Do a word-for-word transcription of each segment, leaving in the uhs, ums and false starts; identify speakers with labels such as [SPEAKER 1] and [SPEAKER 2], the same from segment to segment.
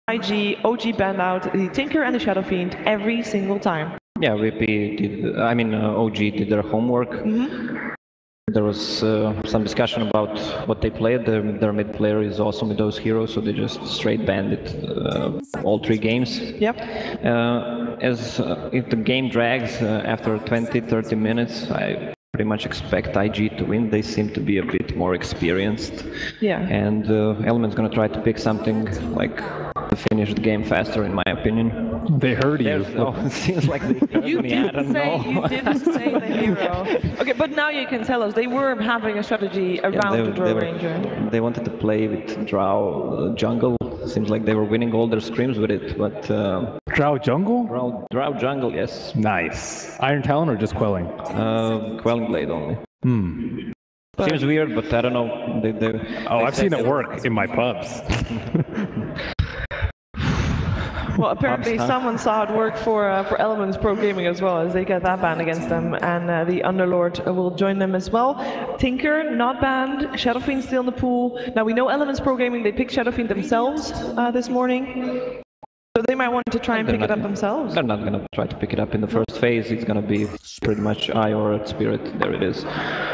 [SPEAKER 1] I G, O G banned out the Tinker and the Shadow Fiend every single time.
[SPEAKER 2] Yeah, V P did, I mean, uh, O G did their homework. Mm-hmm. There was uh, some discussion about what they played. Their, their mid player is awesome with those heroes, so they just straight banned it uh, all three games.
[SPEAKER 1] Yep.
[SPEAKER 2] Uh, as uh, if the game drags uh, after twenty, thirty minutes, I pretty much expect I G to win. They seem to be a bit more experienced.
[SPEAKER 1] Yeah.
[SPEAKER 2] And uh, Element's gonna try to pick something like to finish the game faster, in my opinion.
[SPEAKER 3] They heard you.
[SPEAKER 2] Oh, it seems like they heard
[SPEAKER 1] you
[SPEAKER 2] me.
[SPEAKER 1] Didn't
[SPEAKER 2] I don't
[SPEAKER 1] say,
[SPEAKER 2] know.
[SPEAKER 1] You didn't say the hero. Okay, but now you can tell us they were having a strategy around
[SPEAKER 2] yeah, they,
[SPEAKER 1] the Drow
[SPEAKER 2] they were,
[SPEAKER 1] Ranger.
[SPEAKER 2] They wanted to play with Drow uh, jungle. Seems like they were winning all their scrims with it, but uh,
[SPEAKER 3] Drow jungle?
[SPEAKER 2] Drow, Drow jungle, yes.
[SPEAKER 3] Nice. Iron Talon or just Quelling?
[SPEAKER 2] Uh, Quelling Blade only.
[SPEAKER 3] Hmm.
[SPEAKER 2] But seems weird, but I don't know. They, they,
[SPEAKER 3] oh,
[SPEAKER 2] they
[SPEAKER 3] I've seen it work in my pubs.
[SPEAKER 1] Well, apparently someone saw it work for uh, for Elements Pro Gaming as well, as they get that banned against them, and uh, the Underlord will join them as well. Tinker, not banned. Shadow Fiend still in the pool. Now we know Elements Pro Gaming, they picked Shadow Fiend themselves uh, this morning, so they might want to try and
[SPEAKER 2] they're
[SPEAKER 1] pick
[SPEAKER 2] not,
[SPEAKER 1] it up themselves.
[SPEAKER 2] They're not going to try to pick it up in the first phase. It's going to be pretty much Eye or Spirit. There it is.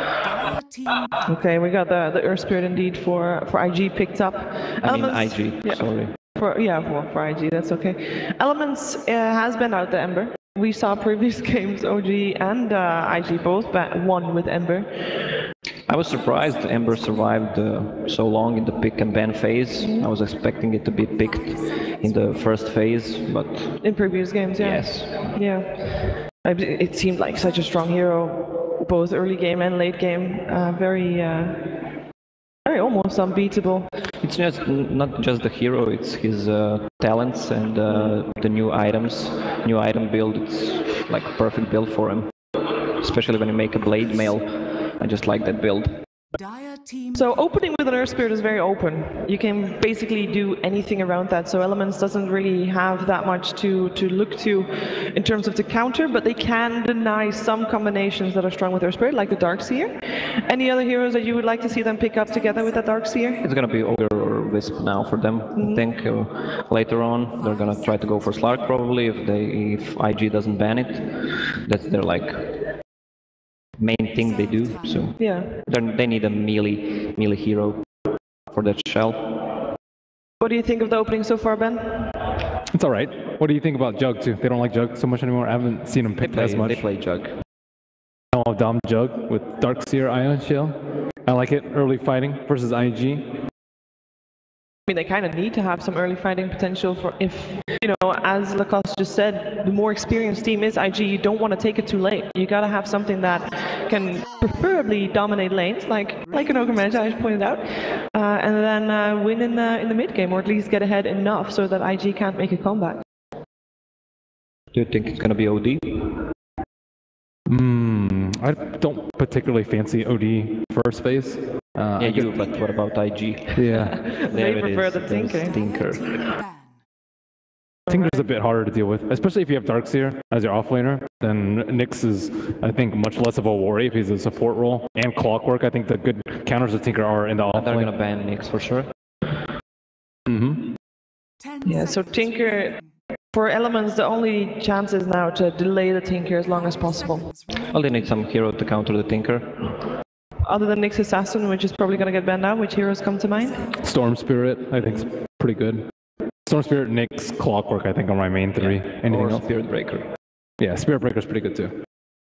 [SPEAKER 1] Okay, we got the the Earth Spirit indeed for for I G picked up.
[SPEAKER 2] I mean I G. Yeah. Sorry.
[SPEAKER 1] For, yeah, for, for I G, that's okay. Elements uh, has been out the Ember. We saw previous games, O G and uh, I G both won with Ember.
[SPEAKER 2] I was surprised Ember survived uh, so long in the pick and ban phase. I was expecting it to be picked in the first phase, but...
[SPEAKER 1] In previous games, yeah.
[SPEAKER 2] Yes.
[SPEAKER 1] Yeah. It seemed like such a strong hero, both early game and late game. Uh, very... Uh, Very almost unbeatable.
[SPEAKER 2] It's just not just the hero, it's his uh, talents and uh, the new items, new item build. It's like a perfect build for him, especially when you make a blade mail. I just like that build.
[SPEAKER 1] So opening with an Earth Spirit is very open. You can basically do anything around that. So Elements doesn't really have that much to, to look to in terms of the counter, but they can deny some combinations that are strong with Earth Spirit, like the Darkseer. Any other heroes that you would like to see them pick up together with that Darkseer?
[SPEAKER 2] It's going to be Ogre or Wisp now for them. Mm-hmm. I think uh, later on they're going to try to go for Slark probably if they if I G doesn't ban it. That's their like main thing they do, so
[SPEAKER 1] yeah,
[SPEAKER 2] they need a melee melee hero for that shell.
[SPEAKER 1] What do you think of the opening so far, Ben?
[SPEAKER 3] It's all right. What do you think about Jug too? They don't like Jug so much anymore. I haven't seen them pick
[SPEAKER 2] play,
[SPEAKER 3] as much.
[SPEAKER 2] They play Jug.
[SPEAKER 3] Oh, Dom Jug with Darkseer Ion Shell. I like it. Early fighting versus I G.
[SPEAKER 1] I mean, they kind of need to have some early fighting potential for if, you know, as Lacoste just said, the more experienced team is I G, you don't want to take it too late. You got to have something that can preferably dominate lanes, like like an Ogre Magi, I pointed out, uh, and then uh, win in the, in the mid game, or at least get ahead enough so that I G can't make a comeback.
[SPEAKER 2] Do you think it's going to be O D?
[SPEAKER 3] Hmm, I don't particularly fancy O D first phase. Uh,
[SPEAKER 2] yeah, you, but what about I G?
[SPEAKER 3] Yeah.
[SPEAKER 1] They prefer the Tinker.
[SPEAKER 2] Tinker.
[SPEAKER 3] Tinker's a bit harder to deal with, especially if you have Darkseer as your offlaner. Then Nyx is, I think, much less of a worry if he's a support role. And Clockwork, I think the good counters of Tinker are in the offlane.
[SPEAKER 2] They're going to ban Nyx for sure.
[SPEAKER 3] Mm-hmm.
[SPEAKER 1] Yeah, so Tinker, for Elements, the only chance is now to delay the Tinker as long as possible.
[SPEAKER 2] Well, they need some hero to counter the Tinker.
[SPEAKER 1] Other than Nyx Assassin, which is probably going to get banned now, which heroes come to mind?
[SPEAKER 3] Storm Spirit, I think, is pretty good. Storm Spirit, Nyx, Clockwork, I think, are my main three.
[SPEAKER 2] Yeah.
[SPEAKER 3] Anything
[SPEAKER 2] or
[SPEAKER 3] else?
[SPEAKER 2] Spirit Breaker.
[SPEAKER 3] Yeah, Spirit Breaker's pretty good too.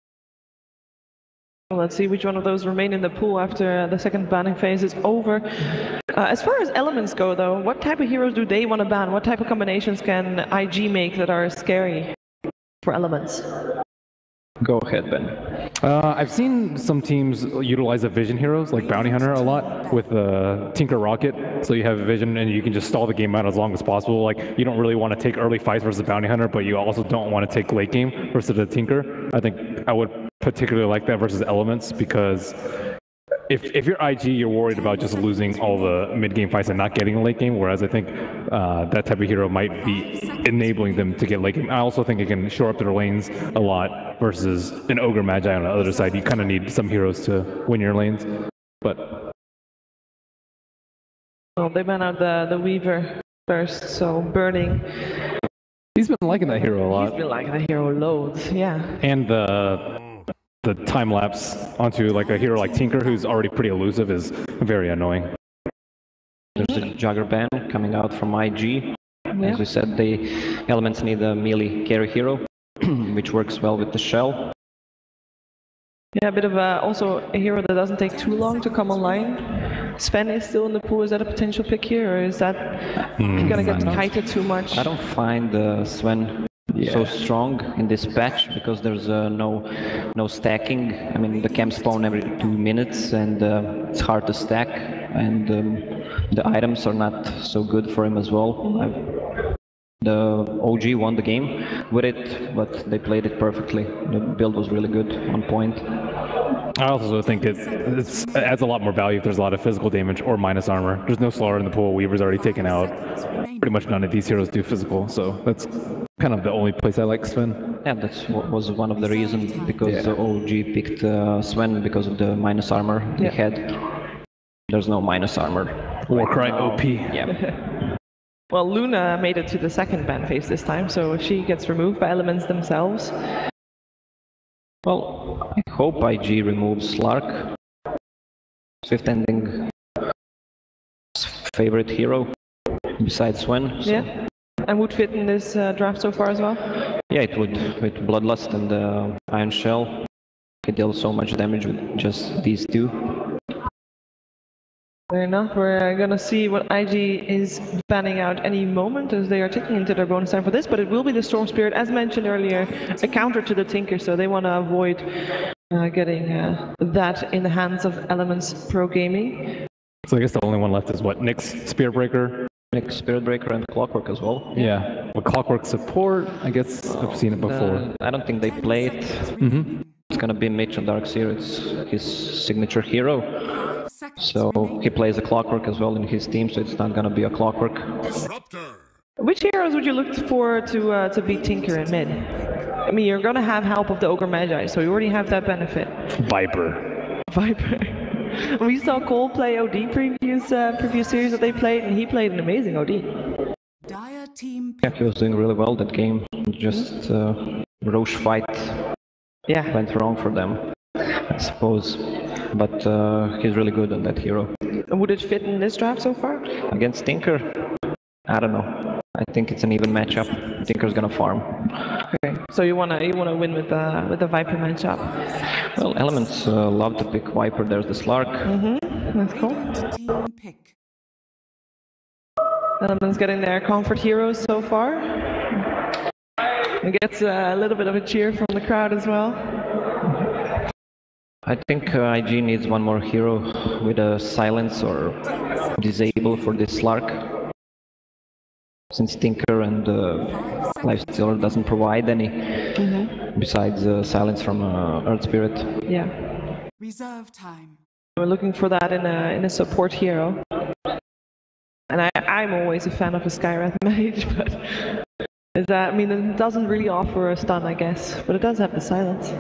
[SPEAKER 1] Well, let's see which one of those remain in the pool after the second banning phase is over. Uh, as far as Elements go, though, what type of heroes do they want to ban? What type of combinations can I G make that are scary for Elements?
[SPEAKER 2] Go ahead, Ben.
[SPEAKER 3] Uh, I've seen some teams utilize the Vision heroes, like Bounty Hunter, a lot with the uh, Tinker Rocket. So you have Vision and you can just stall the game out as long as possible. Like, you don't really want to take early fights versus Bounty Hunter, but you also don't want to take late game versus the Tinker. I think I would particularly like that versus Elements, because if if you're I G, you're worried about just losing all the mid-game fights and not getting a late game, whereas I think uh, that type of hero might be enabling them to get late game. I also think it can shore up their lanes a lot versus an Ogre Magi on the other side. You kind of need some heroes to win your lanes. But
[SPEAKER 1] well, they ban out the, the Weaver first, so burning.
[SPEAKER 3] He's been liking that hero a lot.
[SPEAKER 1] He's been liking that hero loads, yeah.
[SPEAKER 3] And the the time lapse onto like a hero like Tinker, who's already pretty elusive, is very annoying.
[SPEAKER 2] There's a Jugger ban coming out from I G.
[SPEAKER 1] Yeah.
[SPEAKER 2] As we said, the elements need a melee carry hero, which works well with the shell.
[SPEAKER 1] Yeah, a bit of a, also a hero that doesn't take too long to come online. Sven is still in the pool. Is that a potential pick here, or is that mm, gonna get kited too much?
[SPEAKER 2] I don't find uh, Sven yeah. so strong in this patch because there's uh, no no stacking. I mean, the camp spawn every two minutes, and uh, it's hard to stack, and um, the items are not so good for him as well. Mm-hmm. The O G won the game with it, but they played it perfectly. The build was really good, on point.
[SPEAKER 3] I also think it, it's, it adds a lot more value if there's a lot of physical damage or minus armor. There's no Slaughter in the pool, Weaver's already taken out. Pretty much none of these heroes do physical, so that's kind of the only place I like Sven.
[SPEAKER 2] Yeah, that was one of the reasons, because
[SPEAKER 3] yeah.
[SPEAKER 2] the O G picked uh, Sven because of the minus armor
[SPEAKER 1] yeah.
[SPEAKER 2] he had. There's no minus armor.
[SPEAKER 3] Warcry O P.
[SPEAKER 2] Yeah.
[SPEAKER 1] Well, Luna made it to the second ban phase this time, so she gets removed by elements themselves.
[SPEAKER 2] Well, I hope I G removes Slark. Fifth ending favorite hero besides Sven. So.
[SPEAKER 1] Yeah, and would fit in this uh, draft so far as well?
[SPEAKER 2] Yeah, it would. With Bloodlust and uh, Iron Shell, it deals so much damage with just these two.
[SPEAKER 1] Fair enough. We're gonna see what I G is banning out any moment as they are taking into their bonus time for this, but it will be the Storm Spirit, as mentioned earlier, a counter to the Tinker, so they want to avoid uh, getting uh, that in the hands of Elements Pro Gaming.
[SPEAKER 3] So I guess the only one left is what, Nick's Spirit Breaker?
[SPEAKER 2] Nick's Spirit Breaker and Clockwork as well.
[SPEAKER 3] Yeah, with Clockwork support, I guess I've seen it before.
[SPEAKER 2] Uh, I don't think they play it. Mm-hmm. It's gonna be Mitch on Darkseer, it's his signature hero. So he plays a Clockwork as well in his team, so it's not gonna be a Clockwork.
[SPEAKER 1] Which heroes would you look for to uh, to beat Tinker in mid? I mean, you're gonna have help of the Ogre Magi, so you already have that benefit.
[SPEAKER 3] Viper.
[SPEAKER 1] Viper. We saw Cole play O D previous uh, previous series that they played, and he played an amazing O D.
[SPEAKER 2] Yeah, he was doing really well that game. Just uh, Roche fight
[SPEAKER 1] yeah.
[SPEAKER 2] went wrong for them, I suppose. But uh, he's really good on that hero.
[SPEAKER 1] Would it fit in this draft so far?
[SPEAKER 2] Against Tinker? I don't know. I think it's an even matchup. Tinker's gonna farm.
[SPEAKER 1] Okay. So you wanna you wanna win with the with the Viper matchup?
[SPEAKER 2] Well, Elements uh, love to pick Viper. There's the Slark.
[SPEAKER 1] Mm-hmm. That's cool. Elements getting their comfort heroes so far. It gets a little bit of a cheer from the crowd as well.
[SPEAKER 2] I think uh, I G needs one more hero with a silence or disable for this Slark. Since Tinker and uh, Lifestealer doesn't provide any, mm-hmm. besides uh, silence from uh, Earth Spirit.
[SPEAKER 1] Yeah.
[SPEAKER 4] Reserve time.
[SPEAKER 1] We're looking for that in a in a support hero. And I I'm always a fan of a Skywrath mage, but is that I mean it doesn't really offer a stun, I guess, but it does have the silence.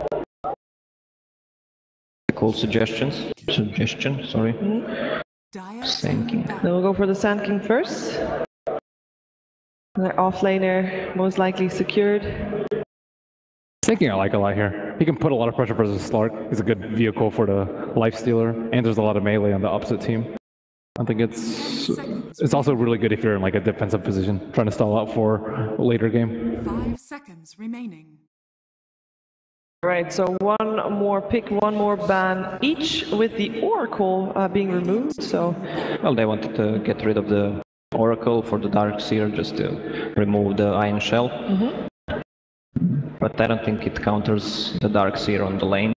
[SPEAKER 2] Cool suggestions. Suggestion, sorry. Mm-hmm. Sand King.
[SPEAKER 1] Then we'll go for the Sand King first. Their offlaner most likely secured.
[SPEAKER 3] Sand King I like a lot here. He can put a lot of pressure versus Slark. He's a good vehicle for the Lifestealer, and there's a lot of melee on the opposite team. I think it's it's also really good if you're in like a defensive position, trying to stall out for a later game.
[SPEAKER 4] Five seconds remaining.
[SPEAKER 1] Right, so one more pick, one more ban each, with the Oracle uh, being removed, so...
[SPEAKER 2] Well, they wanted to get rid of the Oracle for the Darkseer, just to remove the Iron Shell. Mm-hmm. But I don't think it counters the Darkseer on the lane.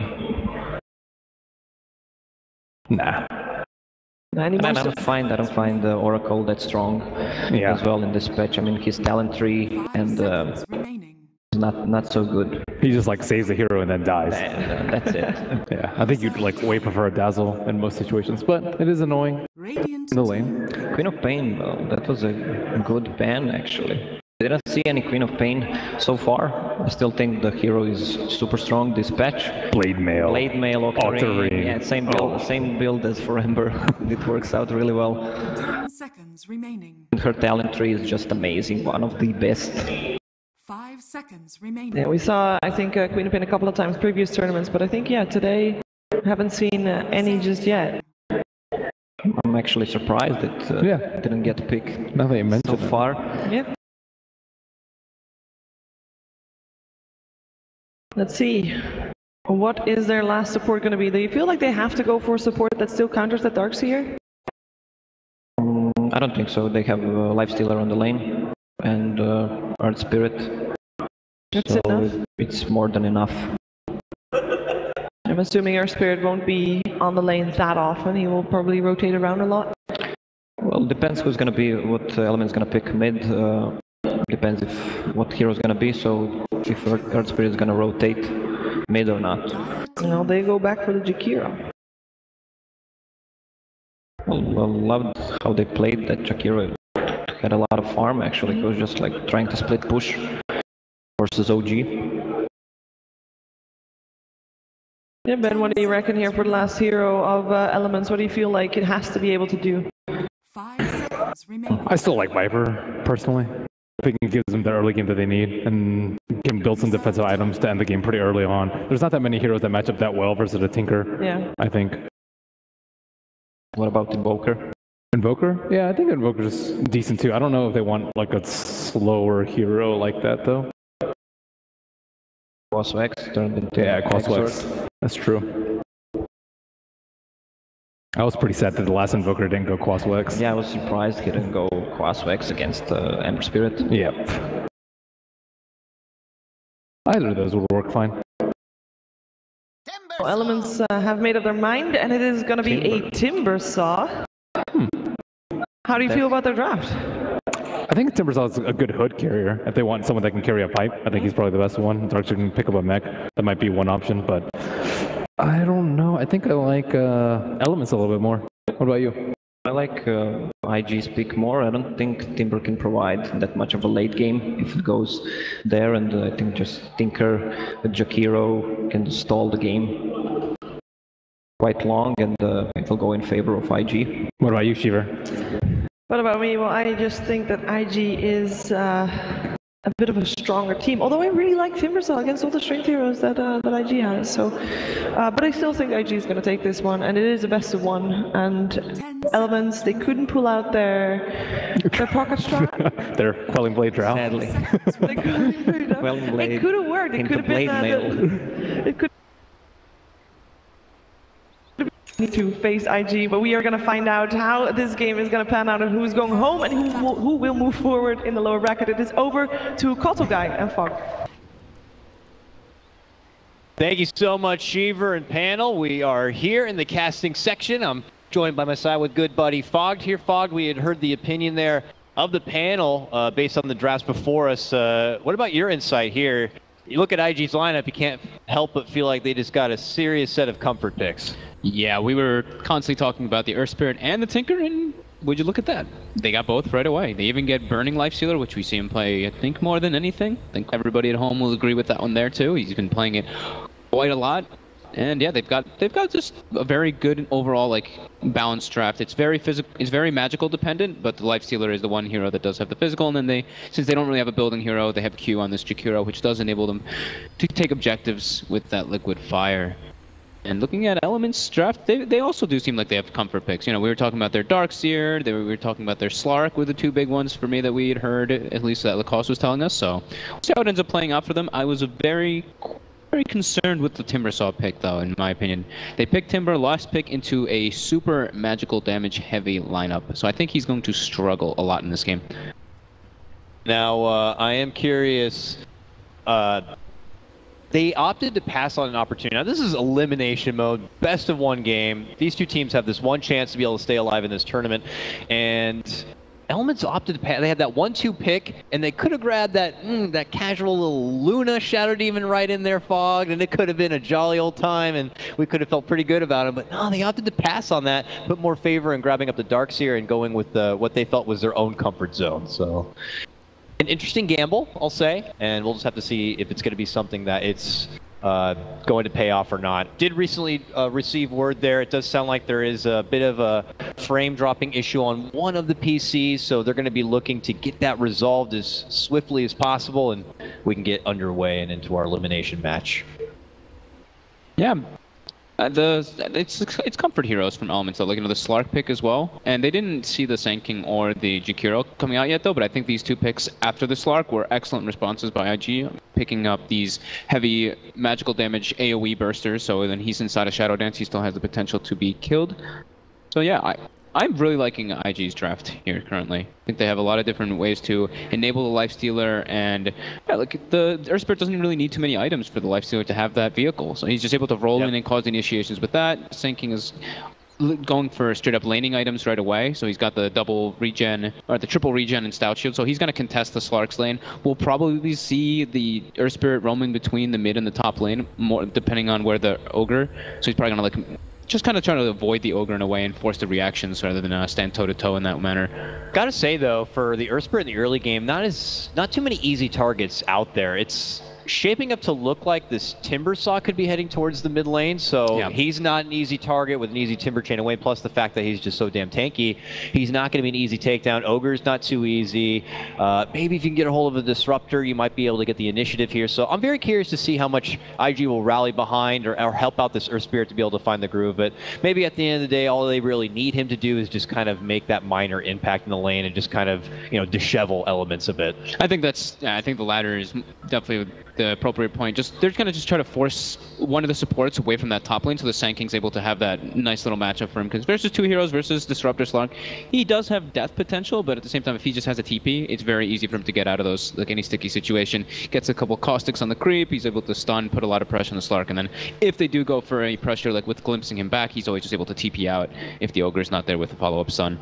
[SPEAKER 3] Nah.
[SPEAKER 2] And I don't find I don't find the Oracle that strong yeah. as well in this patch. I mean, his talent tree and uh, is not not so good.
[SPEAKER 3] He just like saves the hero and then dies.
[SPEAKER 2] And, uh, that's it.
[SPEAKER 3] Yeah, I think you'd like way prefer a Dazzle in most situations, but it is annoying in the lane.
[SPEAKER 2] Queen of Pain, well, that was a good ban actually. I didn't see any Queen of Pain so far. I still think the hero is super strong this patch.
[SPEAKER 3] Blade Mail.
[SPEAKER 2] Blade Mail, Octarine.
[SPEAKER 3] Octarine.
[SPEAKER 2] Yeah, same build, oh. same build as for Ember. It works out really well.
[SPEAKER 4] seconds remaining.
[SPEAKER 2] Her talent tree is just amazing, one of the best.
[SPEAKER 4] Five seconds remaining.
[SPEAKER 1] Yeah, we saw, I think, uh, Queen of Pain a couple of times previous tournaments, but I think, yeah, today haven't seen uh, any just yet.
[SPEAKER 2] I'm actually surprised that uh,
[SPEAKER 3] Yeah.
[SPEAKER 2] didn't get a pick
[SPEAKER 3] Now that you
[SPEAKER 2] so
[SPEAKER 3] mentioned it.
[SPEAKER 2] far.
[SPEAKER 1] Yep. Let's see. What is their last support going to be? Do you feel like they have to go for support that still counters the Darkseer?
[SPEAKER 2] Mm, I don't think so. They have uh, Lifestealer on the lane and uh, Earth Spirit.
[SPEAKER 1] That's
[SPEAKER 2] so
[SPEAKER 1] enough.
[SPEAKER 2] It's more than enough.
[SPEAKER 1] I'm assuming our Spirit won't be on the lane that often. He will probably rotate around a lot.
[SPEAKER 2] Well, depends who's gonna be, what element's gonna pick mid. Uh, depends if what hero's gonna be. So if Earth, Earth Spirit is gonna rotate mid or not.
[SPEAKER 1] Well, they go back for the Jakiro.
[SPEAKER 2] Well, well, loved how they played that Jakiro. Had a lot of farm actually. It was just like trying to split push versus O G.
[SPEAKER 1] Yeah, Ben, what do you reckon here for the last hero of uh, Elements? What do you feel like it has to be able to do?
[SPEAKER 4] Five seconds remaining.
[SPEAKER 3] I still like Viper, personally. I think it gives them the early game that they need and can build some defensive items to end the game pretty early on. There's not that many heroes that match up that well versus a Tinker,
[SPEAKER 1] Yeah.
[SPEAKER 3] I think.
[SPEAKER 2] What about Invoker?
[SPEAKER 3] Invoker? Yeah, I think Invoker's decent too. I don't know if they want like a slower hero like that though.
[SPEAKER 2] Quaswex turned into
[SPEAKER 3] Yeah, Quaswex.
[SPEAKER 2] Exort.
[SPEAKER 3] That's true. I was pretty sad that the last Invoker didn't go Quaswex.
[SPEAKER 2] Yeah, I was surprised he didn't go Quaswex against uh, Ember Spirit.
[SPEAKER 3] Yep. Either of those would work fine.
[SPEAKER 1] Well, Elements uh, have made up their mind, and it is going to be
[SPEAKER 2] Timber.
[SPEAKER 1] a Timber Saw.
[SPEAKER 3] Hmm.
[SPEAKER 1] How do you feel about their draft?
[SPEAKER 3] I think Timbersaw is a good hood carrier. If they want someone that can carry a pipe, I think he's probably the best one. Darkseer can pick up a mech. That might be one option, but I don't know. I think I like uh, Elements a little bit more. What about you?
[SPEAKER 2] I like uh, I G's pick more. I don't think Timber can provide that much of a late game if it goes there, and uh, I think just Tinker with Jakiro can stall the game quite long, and uh, it will go in favor of I G.
[SPEAKER 3] What about you, Shiver?
[SPEAKER 1] What about me? Well, I just think that I G is uh, a bit of a stronger team. Although I really like Timbersaw against all the strength heroes that uh, that I G has. So, uh, but I still think I G is going to take this one, and it is a best of one. And Elements, they couldn't pull out their their pocket strat.
[SPEAKER 3] Their Quelling Blade Drow.
[SPEAKER 2] Sadly.
[SPEAKER 1] They couldn't put it up.
[SPEAKER 2] Quelling Blade
[SPEAKER 1] It could have worked. It
[SPEAKER 2] into
[SPEAKER 1] could have been.
[SPEAKER 2] blade
[SPEAKER 1] Uh,
[SPEAKER 2] mail.
[SPEAKER 1] the, it could. To face I G, but we are going to find out how this game is going to pan out and who's going home and who will, who will move forward in the lower bracket. It is over to Cottle Guy and Fog.
[SPEAKER 5] Thank you so much, Shiver and panel. We are here in the casting section. I'm joined by my side with good buddy Fogged here. Fogged, we had heard the opinion there of the panel uh, based on the drafts before us. Uh, what about your insight here? You look at I G's lineup, you can't help but feel like they just got a serious set of comfort picks.
[SPEAKER 6] Yeah, we were constantly talking about the Earth Spirit and the Tinker, and would you look at that? They got both right away. They even get Burning Lifestealer, which we see him play, I think, more than anything. I think everybody at home will agree with that one there, too. He's been playing it quite a lot. And yeah, they've got they've got just a very good overall like balanced draft. It's very physical, it's very magical dependent, but the Lifestealer is the one hero that does have the physical. And then they, since they don't really have a building hero, they have Q on this Jakiro, which does enable them to take objectives with that liquid fire. And looking at Elements draft, they they also do seem like they have comfort picks. You know, we were talking about their Darkseer, they were, we were talking about their Slark were the two big ones for me that we had heard, at least that Lacoste was telling us. So we'll see how it ends up playing out for them. I was a very very concerned with the Timbersaw pick, though, in my opinion. They picked Timber last pick into a super magical damage heavy lineup, so I think he's going to struggle a lot in this game.
[SPEAKER 5] Now, uh, I am curious. Uh, they opted to pass on an opportunity. Now, this is elimination mode, best of one game. These two teams have this one chance to be able to stay alive in this tournament, and Elements opted to pass. They had that one two pick, and they could have grabbed that mm, that casual little Luna Shadow Demon right in there, Fogged, and it could have been a jolly old time, and we could have felt pretty good about it. But no, they opted to pass on that, put more favor in grabbing up the Darkseer and going with uh, what they felt was their own comfort zone. So, an interesting gamble, I'll say, and we'll just have to see if it's going to be something that it's uh, going to pay off or not. Did recently uh, receive word there. It does sound like there is a bit of a frame dropping issue on one of the P Cs, so they're going to be looking to get that resolved as swiftly as possible, and we can get underway and into our elimination match.
[SPEAKER 6] Yeah. Uh, the it's it's comfort heroes from Elements though, like you know the Slark pick as well, and they didn't see the Sand King or the Jakiro coming out yet though. But I think these two picks after the Slark were excellent responses by I G, picking up these heavy magical damage A O E bursters. So then he's inside a Shadow Dance, he still has the potential to be killed. So yeah, I. I'm really liking I G's draft here currently. I think they have a lot of different ways to enable the Lifestealer, and yeah, like the Earth Spirit doesn't really need too many items for the Lifestealer to have that vehicle. So he's just able to roll yep. in and cause initiations with that. Sand King is going for straight up laning items right away. So he's got the double regen, or the triple regen and Stout Shield. So he's going to contest the Slark's lane. We'll probably see the Earth Spirit roaming between the mid and the top lane, more depending on where the Ogre. So he's probably going to like just kind of trying to avoid the Ogre in a way and force the reactions rather than uh, stand toe-to-toe in that manner.
[SPEAKER 5] Gotta say, though, for the Earth Spirit in the early game, not as not too many easy targets out there. It's shaping up to look like this Timber Saw could be heading towards the mid lane, so yeah. he's not an easy target with an easy Timber Chain away, plus the fact that he's just so damn tanky. He's not going to be an easy takedown. Ogre's not too easy. Uh, maybe if you can get a hold of a Disruptor, you might be able to get the initiative here. So I'm very curious to see how much I G will rally behind or, or help out this Earth Spirit to be able to find the groove. But maybe at the end of the day, all they really need him to do is just kind of make that minor impact in the lane and just kind of, you know, dishevel elements a bit.
[SPEAKER 6] I think that's, yeah, I think the latter is definitely the appropriate point. Just they're gonna just try to force one of the supports away from that top lane, so the Sand King's able to have that nice little matchup for him. Because versus two heroes versus Disruptor Slark, he does have death potential, but at the same time, if he just has a T P, it's very easy for him to get out of those, like any sticky situation. Gets a couple caustics on the creep, he's able to stun, put a lot of pressure on the Slark, and then if they do go for any pressure, like with glimpsing him back, he's always just able to T P out if the Ogre's not there with a follow-up stun.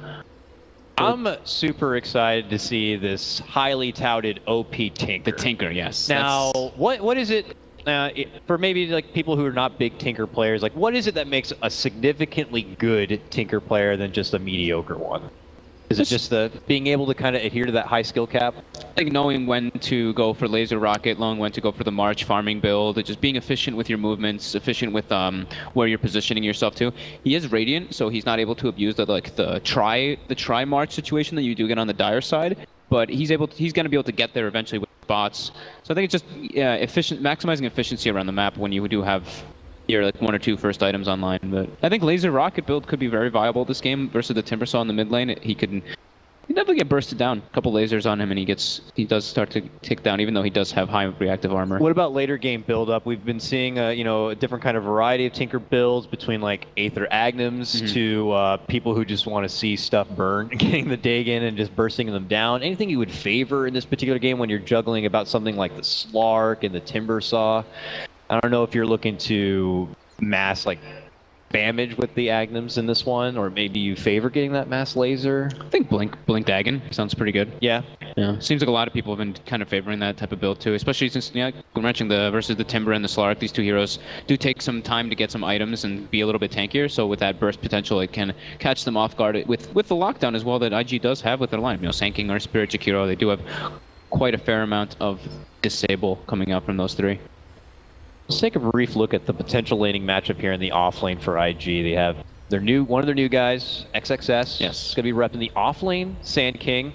[SPEAKER 5] I'm super excited to see this highly touted O P Tinker.
[SPEAKER 6] The Tinker, yes.
[SPEAKER 5] Now, what what is it, uh, it, for maybe like people who are not big Tinker players, like what is it that makes a significantly good Tinker player than just a mediocre one? Is it just the being able to kind of adhere to that high skill cap?
[SPEAKER 6] Like knowing when to go for laser rocket, knowing when to go for the March farming build, just being efficient with your movements, efficient with um where you're positioning yourself to. He is Radiant, so he's not able to abuse the like the try the try March situation that you do get on the Dire side. But he's able to, he's going to be able to get there eventually with bots. So I think it's just yeah, efficient, maximizing efficiency around the map when you do have your like one or two first items online. But I think laser rocket build could be very viable this game versus the Timber Saw in the mid lane. He could he definitely get bursted down. A couple lasers on him and he gets he does start to tick down, even though he does have high reactive armor.
[SPEAKER 5] What about later game build up? We've been seeing a, you know, a different kind of variety of Tinker builds between like Aether Agnums mm-hmm. to uh, people who just want to see stuff burn, getting the dig in and just bursting them down. Anything you would favor in this particular game when you're juggling about something like the Slark and the Timber Saw? I don't know if you're looking to mass like damage with the Agnums in this one, or maybe you favor getting that mass laser.
[SPEAKER 6] I think Blink Blink Dagon sounds pretty good.
[SPEAKER 5] Yeah.
[SPEAKER 6] Yeah. Seems like a lot of people have been kind of favoring that type of build too, especially since yeah, we mentioned the versus the Timber and the Slark. These two heroes do take some time to get some items and be a little bit tankier. So with that burst potential, it can catch them off guard with with the lockdown as well that I G does have with their line. You know, Sand King or Spirit Jakiro, they do have quite a fair amount of disable coming out from those three.
[SPEAKER 5] Let's take a brief look at the potential laning matchup here in the off lane for I G. They have their new one of their new guys, X X S.
[SPEAKER 6] Yes.
[SPEAKER 5] It's gonna be repping the off lane Sand King.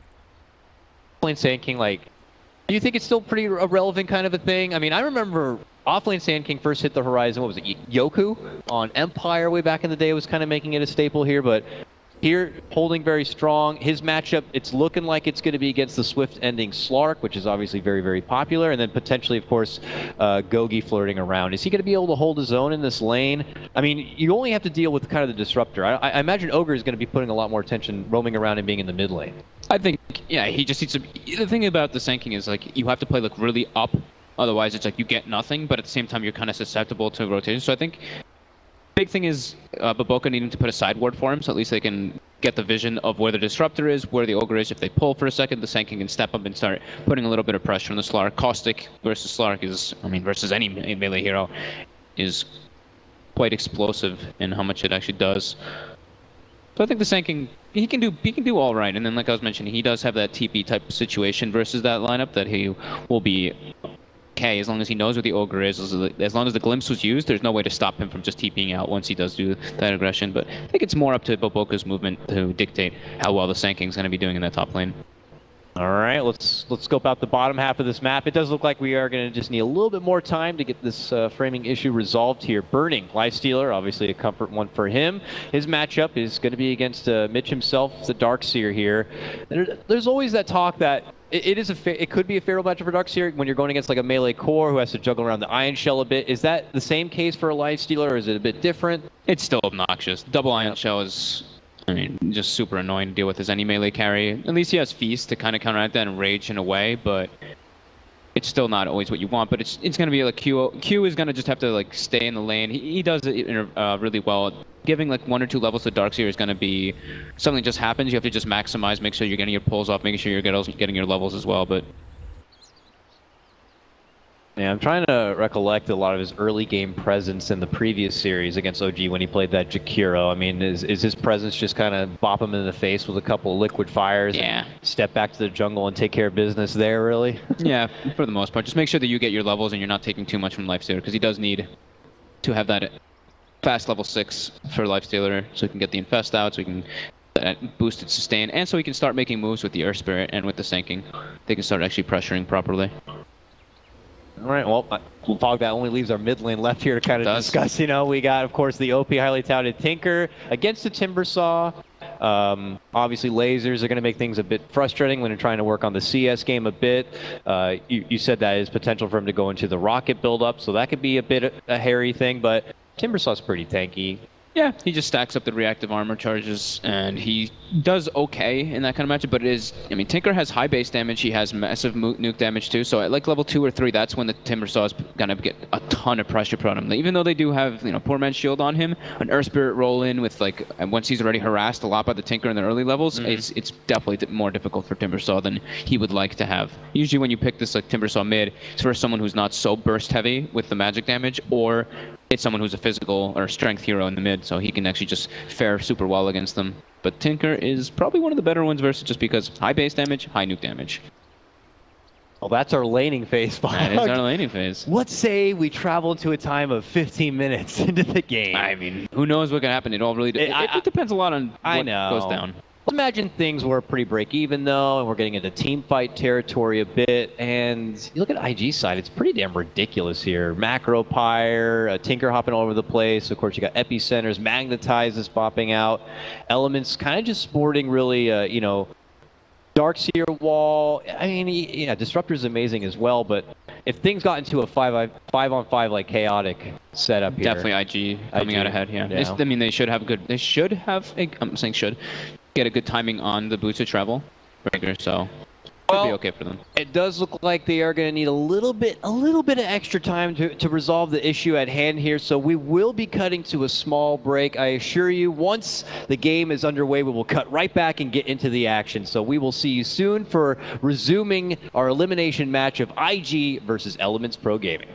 [SPEAKER 5] Off lane Sand King, like, do you think it's still pretty a relevant kind of a thing? I mean, I remember off lane Sand King first hit the horizon. What was it? Yoku on Empire way back in the day was kind of making it a staple here, but here, holding very strong. His matchup, it's looking like it's going to be against the Swift ending Slark, which is obviously very, very popular. And then potentially, of course, uh, Gogi flirting around. Is he going to be able to hold his own in this lane? I mean, you only have to deal with kind of the disruptor. I, I imagine Ogre is going to be putting a lot more attention roaming around and being in the mid lane.
[SPEAKER 6] I think, yeah, he just needs to... The thing about the Sand King is, like, you have to play, like, really up. Otherwise, it's like you get nothing, but at the same time, you're kind of susceptible to rotation. So I think... Big thing is uh, bo one needing to put a side ward for him, so at least they can get the vision of where the Disruptor is, where the Ogre is. If they pull for a second, the Sand King can step up and start putting a little bit of pressure on the Slark. Caustic versus Slark is, I mean, versus any melee hero, is quite explosive in how much it actually does. So I think the Sand King, he can do he can do all right. And then, like I was mentioning, he does have that T P type of situation versus that lineup that he will be okay as long as he knows where the ogre is. As long as the glimpse was used, there's no way to stop him from just TPing out once he does do that aggression. But I think it's more up to Boboka's movement to dictate how well the Sanking's going to be doing in that top lane.
[SPEAKER 5] All right, let's let's scope out the bottom half of this map. It does look like we are going to just need a little bit more time to get this uh, framing issue resolved here. Burning, Lifestealer, obviously a comfort one for him. His matchup is going to be against uh, Mitch himself, the Darkseer here. There, there's always that talk that it, it is a fa it could be a favorable matchup for Darkseer when you're going against like a melee core who has to juggle around the Ion Shell a bit. Is that the same case for a Lifestealer, or is it a bit different?
[SPEAKER 6] It's still obnoxious. Double Ion Shell is, I mean, just super annoying to deal with as any melee carry. At least he has Feast to kind of counteract that and Rage in a way, but it's still not always what you want. But it's it's going to be like Q. Q is going to just have to like stay in the lane. He, he does it uh, really well. Giving like one or two levels to Darkseer is going to be something that just happens. You have to just maximize, make sure you're getting your pulls off, making sure you're getting your levels as well. But
[SPEAKER 5] yeah, I'm trying to recollect a lot of his early game presence in the previous series against O G when he played that Jakiro. I mean, is, is his presence just kind of bop him in the face with a couple of liquid fires
[SPEAKER 6] yeah.
[SPEAKER 5] and step back to the jungle and take care of business there, really?
[SPEAKER 6] Yeah, for the most part. Just make sure that you get your levels and you're not taking too much from Lifestealer, because he does need to have that fast level six for Lifestealer so he can get the Infest out, so he can uh, boost its sustain, and so he can start making moves with the Earth Spirit and with the Sanking. They can start actually pressuring properly.
[SPEAKER 5] All right, well, Fog, that only leaves our mid lane left here to kind of discuss. You know, we got, of course, the O P highly touted Tinker against the Timbersaw. Um, obviously, lasers are going to make things a bit frustrating when you're trying to work on the C S game a bit. Uh, you, you said that is potential for him to go into the rocket build-up, so that could be a bit a hairy thing, but Timbersaw's pretty tanky.
[SPEAKER 6] Yeah, he just stacks up the reactive armor charges, and he does okay in that kind of matchup, but it is, I mean, Tinker has high base damage, he has massive nuke damage too, so at like level two or three, that's when the Timbersaw is gonna get a ton of pressure put on him. Even though they do have, you know, Poor Man's Shield on him, an Earth Spirit roll in with like, once he's already harassed a lot by the Tinker in the early levels, mm-hmm. it's it's definitely more difficult for Timbersaw than he would like to have. Usually when you pick this like Timbersaw mid, it's for someone who's not so burst heavy with the magic damage, or it's someone who's a physical or strength hero in the mid, so he can actually just fare super well against them. But Tinker is probably one of the better ones versus just because high base damage, high nuke damage.
[SPEAKER 5] Well, that's our laning phase, Bob.
[SPEAKER 6] That is our laning phase.
[SPEAKER 5] Let's say we travel to a time of fifteen minutes into the game.
[SPEAKER 6] I mean, who knows what can happen? It all really de it, it,
[SPEAKER 5] I,
[SPEAKER 6] it depends a lot on what
[SPEAKER 5] I know.
[SPEAKER 6] goes down.
[SPEAKER 5] Imagine things were pretty break-even, though, and we're getting into team fight territory a bit. And you look at I G's side, it's pretty damn ridiculous here. Macro Pyre, uh, Tinker hopping all over the place. Of course, you got Epicenters, Magnetizes popping out. Elements kind of just sporting really, uh, you know, Darkseer wall. I mean, yeah, Disruptor's amazing as well, but if things got into a five five on five like chaotic setup here,
[SPEAKER 6] definitely I G coming
[SPEAKER 5] I G,
[SPEAKER 6] out ahead. Yeah,
[SPEAKER 5] yeah.
[SPEAKER 6] I mean, they should have a good. They should have. A, I'm saying should get a good timing on the boots of travel breaker, so
[SPEAKER 5] well,
[SPEAKER 6] be okay for them.
[SPEAKER 5] It does look like they are going to need a little bit, a little bit of extra time to, to resolve the issue at hand here. So we will be cutting to a small break. I assure you, once the game is underway, we will cut right back and get into the action. So we will see you soon for resuming our elimination match of I G versus Elements Pro Gaming.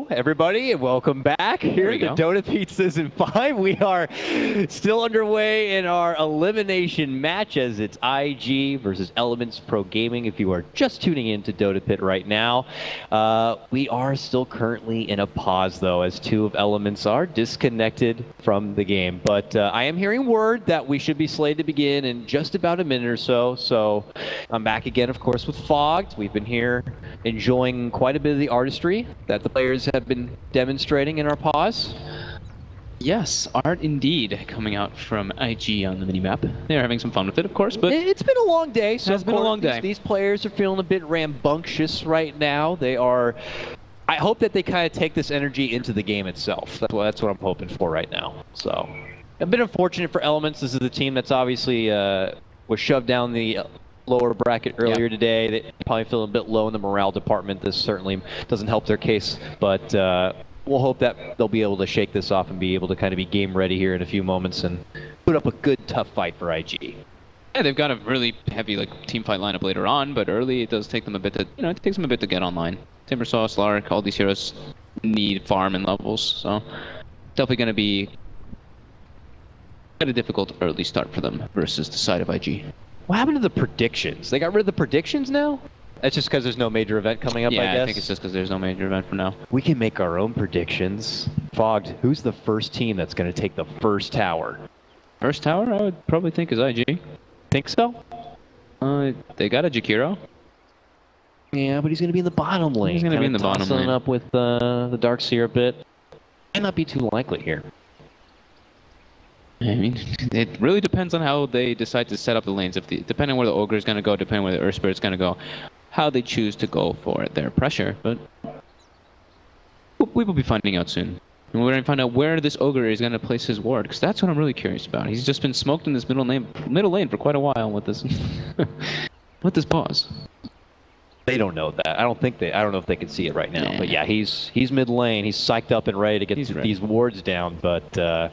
[SPEAKER 5] Hello, everybody, and welcome back here
[SPEAKER 6] we
[SPEAKER 5] to
[SPEAKER 6] go.
[SPEAKER 5] Dota Pit Season five. We are still underway in our elimination match as it's I G versus Elements Pro Gaming. If you are just tuning in to Dota Pit right now, uh, we are still currently in a pause, though, as two of Elements are disconnected from the game. But uh, I am hearing word that we should be slated to begin in just about a minute or so. So I'm back again, of course, with Fogged. We've been here enjoying quite a bit of the artistry that the players have been demonstrating in our pause.
[SPEAKER 6] Yes, art indeed coming out from I G on the minimap. They're having some fun with it, of course, but
[SPEAKER 5] It's been a long day, so
[SPEAKER 6] It's
[SPEAKER 5] of
[SPEAKER 6] been a
[SPEAKER 5] course
[SPEAKER 6] long day.
[SPEAKER 5] These, these players are feeling a bit rambunctious right now. They are. I hope that they kind of take this energy into the game itself. That's what, that's what I'm hoping for right now. So, a bit unfortunate for Elements. This is the team that's obviously uh, was shoved down the lower bracket earlier
[SPEAKER 6] Yeah.
[SPEAKER 5] today. They probably feel a bit low in the morale department. This certainly doesn't help their case, but uh, we'll hope that they'll be able to shake this off and be able to kind of be game ready here in a few moments and put up a good, tough fight for I G.
[SPEAKER 6] yeah, they've got a really heavy like team fight lineup later on, but early it does take them a bit to, you know, it takes them a bit to get online. Timbersaw, Slark, all these heroes need farm and levels, so definitely going to be quite a difficult early start for them versus the side of I G.
[SPEAKER 5] What happened to the predictions? They got rid of the predictions now? That's just because there's no major event coming up,
[SPEAKER 6] yeah,
[SPEAKER 5] I guess?
[SPEAKER 6] I think it's just because there's no major event for now.
[SPEAKER 5] We can make our own predictions. Fogged, who's the first team that's going to take the first tower?
[SPEAKER 6] First tower, I would probably think is I G.
[SPEAKER 5] Think so?
[SPEAKER 6] Uh, they got a Jakiro.
[SPEAKER 5] Yeah, but he's going to be in the bottom lane.
[SPEAKER 6] He's gonna be
[SPEAKER 5] Kinda
[SPEAKER 6] in the bottom
[SPEAKER 5] tossing
[SPEAKER 6] lane.
[SPEAKER 5] up with uh, the Darkseer a bit. Might not be too likely here.
[SPEAKER 6] I mean, it really depends on how they decide to set up the lanes. If the, depending on where the Ogre is going to go, depending on where the Earth Spirit is going to go, how they choose to go for their pressure. But we will be finding out soon. And we're going to find out where this Ogre is going to place his ward, because that's what I'm really curious about. He's just been smoked in this middle lane, middle lane for quite a while with this, with this pause.
[SPEAKER 5] They don't know that. I don't think they. I don't know if they can see it right now.
[SPEAKER 6] Yeah.
[SPEAKER 5] But yeah, he's he's mid lane. He's psyched up and ready to get
[SPEAKER 6] He's
[SPEAKER 5] th-
[SPEAKER 6] ready.
[SPEAKER 5] these wards down. But uh,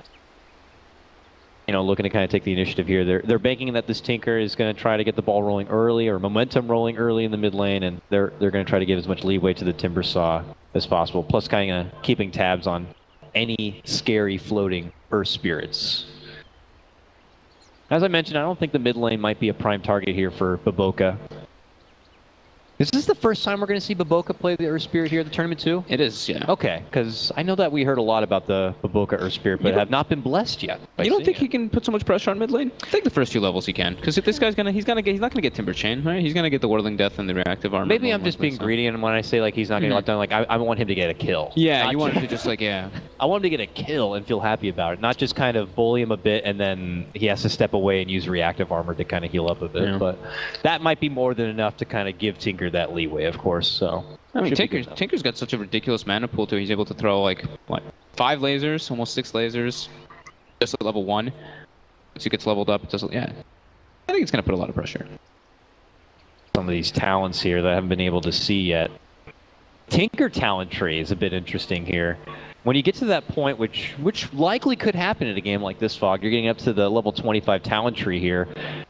[SPEAKER 5] you know, looking to kind of take the initiative here. They're they're banking that this Tinker is going to try to get the ball rolling early or momentum rolling early in the mid lane, and they're they're going to try to give as much leeway to the Timbersaw as possible. Plus, kind of keeping tabs on any scary floating Earth Spirits. As I mentioned, I don't think the mid lane might be a prime target here for Baboka. Is this the first time we're going to see Baboka play the Earth Spirit here at the tournament too?
[SPEAKER 6] It is, yeah.
[SPEAKER 5] Okay, because I know that we heard a lot about the Baboka Earth Spirit, but
[SPEAKER 6] You don't-
[SPEAKER 5] have not been blessed yet. by
[SPEAKER 6] You don't
[SPEAKER 5] seeing
[SPEAKER 6] think
[SPEAKER 5] it.
[SPEAKER 6] he can put so much pressure on mid lane? I think the first few levels he can, because if this guy's gonna, he's gonna get, he's not gonna get Timber Chain, right? He's gonna get the Whirling Death and the reactive armor.
[SPEAKER 5] Maybe
[SPEAKER 6] more
[SPEAKER 5] I'm just
[SPEAKER 6] likely,
[SPEAKER 5] being
[SPEAKER 6] so.
[SPEAKER 5] greedy, and when I say like he's not going to
[SPEAKER 6] Mhm.
[SPEAKER 5] get done, like I, I want him to get a kill.
[SPEAKER 6] Yeah,
[SPEAKER 5] Not
[SPEAKER 6] you want
[SPEAKER 5] ju-
[SPEAKER 6] him to just like, yeah.
[SPEAKER 5] I want him to get a kill and feel happy about it, not just kind of bully him a bit and then he has to step away and use reactive armor to kind of heal up a bit.
[SPEAKER 6] Yeah.
[SPEAKER 5] But that might be more than enough to kind of give Tinker that leeway, of course. So
[SPEAKER 6] I mean,
[SPEAKER 5] should be
[SPEAKER 6] Tinker,
[SPEAKER 5] good enough.
[SPEAKER 6] Tinker's got such a ridiculous mana pool too. He's able to throw like what, five lasers, almost six lasers, just at level one. Once he gets leveled up, it does. Yeah, I think it's gonna put a lot of pressure.
[SPEAKER 5] Some of these talents here that I haven't been able to see yet. Tinker talent tree is a bit interesting here. When you get to that point, which which likely could happen in a game like this, Fog, you're getting up to the level twenty-five talent tree here.